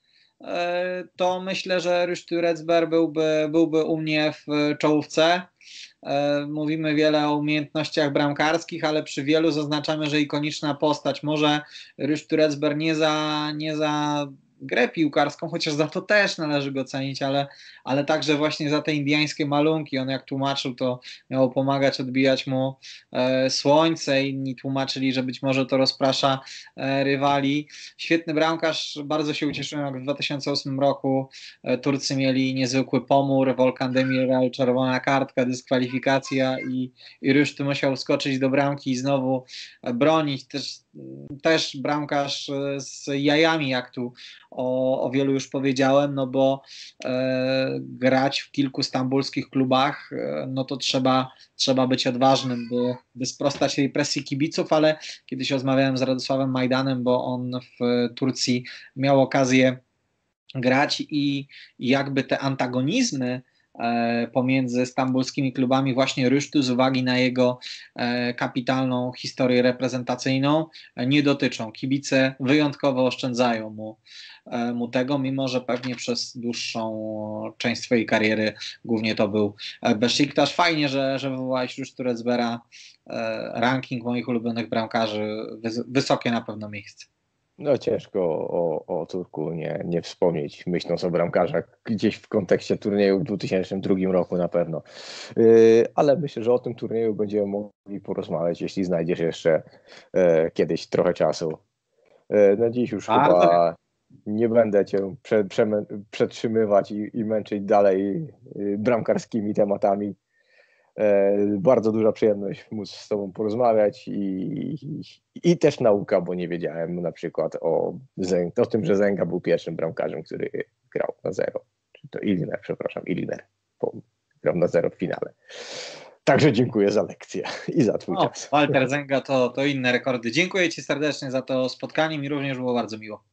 e, to myślę, że Rüştü Recber byłby, byłby u mnie w czołówce. Mówimy wiele o umiejętnościach bramkarskich, ale przy wielu zaznaczamy, że ikoniczna postać. Może Rüştü Recber nie za, nie za grę piłkarską, chociaż za to też należy go cenić, ale, ale także właśnie za te indyjskie malunki. On jak tłumaczył, to miało pomagać odbijać mu e, słońce. Inni tłumaczyli, że być może to rozprasza e, rywali. Świetny bramkarz. Bardzo się ucieszyłem, jak w dwa tysiące ósmym roku e, Turcy mieli niezwykły pomór, Volkan Demirel, czerwona kartka, dyskwalifikacja i, i Rüştü musiał skoczyć do bramki i znowu bronić. Też, też bramkarz z jajami, jak tu O, o wielu już powiedziałem, no bo e, grać w kilku stambulskich klubach, e, no to trzeba, trzeba być odważnym, by, by sprostać tej presji kibiców, ale kiedyś rozmawiałem z Radosławem Majdanem, bo on w Turcji miał okazję grać i, i jakby te antagonizmy pomiędzy stambulskimi klubami właśnie Rüştü z uwagi na jego kapitalną historię reprezentacyjną nie dotyczą. Kibice wyjątkowo oszczędzają mu, mu tego, mimo że pewnie przez dłuższą część swojej kariery głównie to był Beşiktaş. Fajnie, że, że wywołałeś Rüştü Recbera. Ranking moich ulubionych bramkarzy, wysokie na pewno miejsce. No ciężko o, o Turku nie, nie wspomnieć, myśląc o bramkarzach gdzieś w kontekście turnieju w dwa tysiące drugim roku na pewno. Yy, ale myślę, że o tym turnieju będziemy mogli porozmawiać, jeśli znajdziesz jeszcze yy, kiedyś trochę czasu. Na dziś już Bardzo chyba nie będę Cię prze, prze, przetrzymywać i, i męczyć dalej bramkarskimi tematami. Bardzo duża przyjemność móc z Tobą porozmawiać i, i, i też nauka, bo nie wiedziałem na przykład o, o tym, że Zenga był pierwszym bramkarzem, który grał na zero. Czy to Iliner, przepraszam, Iliner grał na zero w finale. Także dziękuję za lekcję i za Twój o, czas. Walter Zenga to, to inne rekordy. Dziękuję Ci serdecznie za to spotkanie, mi również było bardzo miło.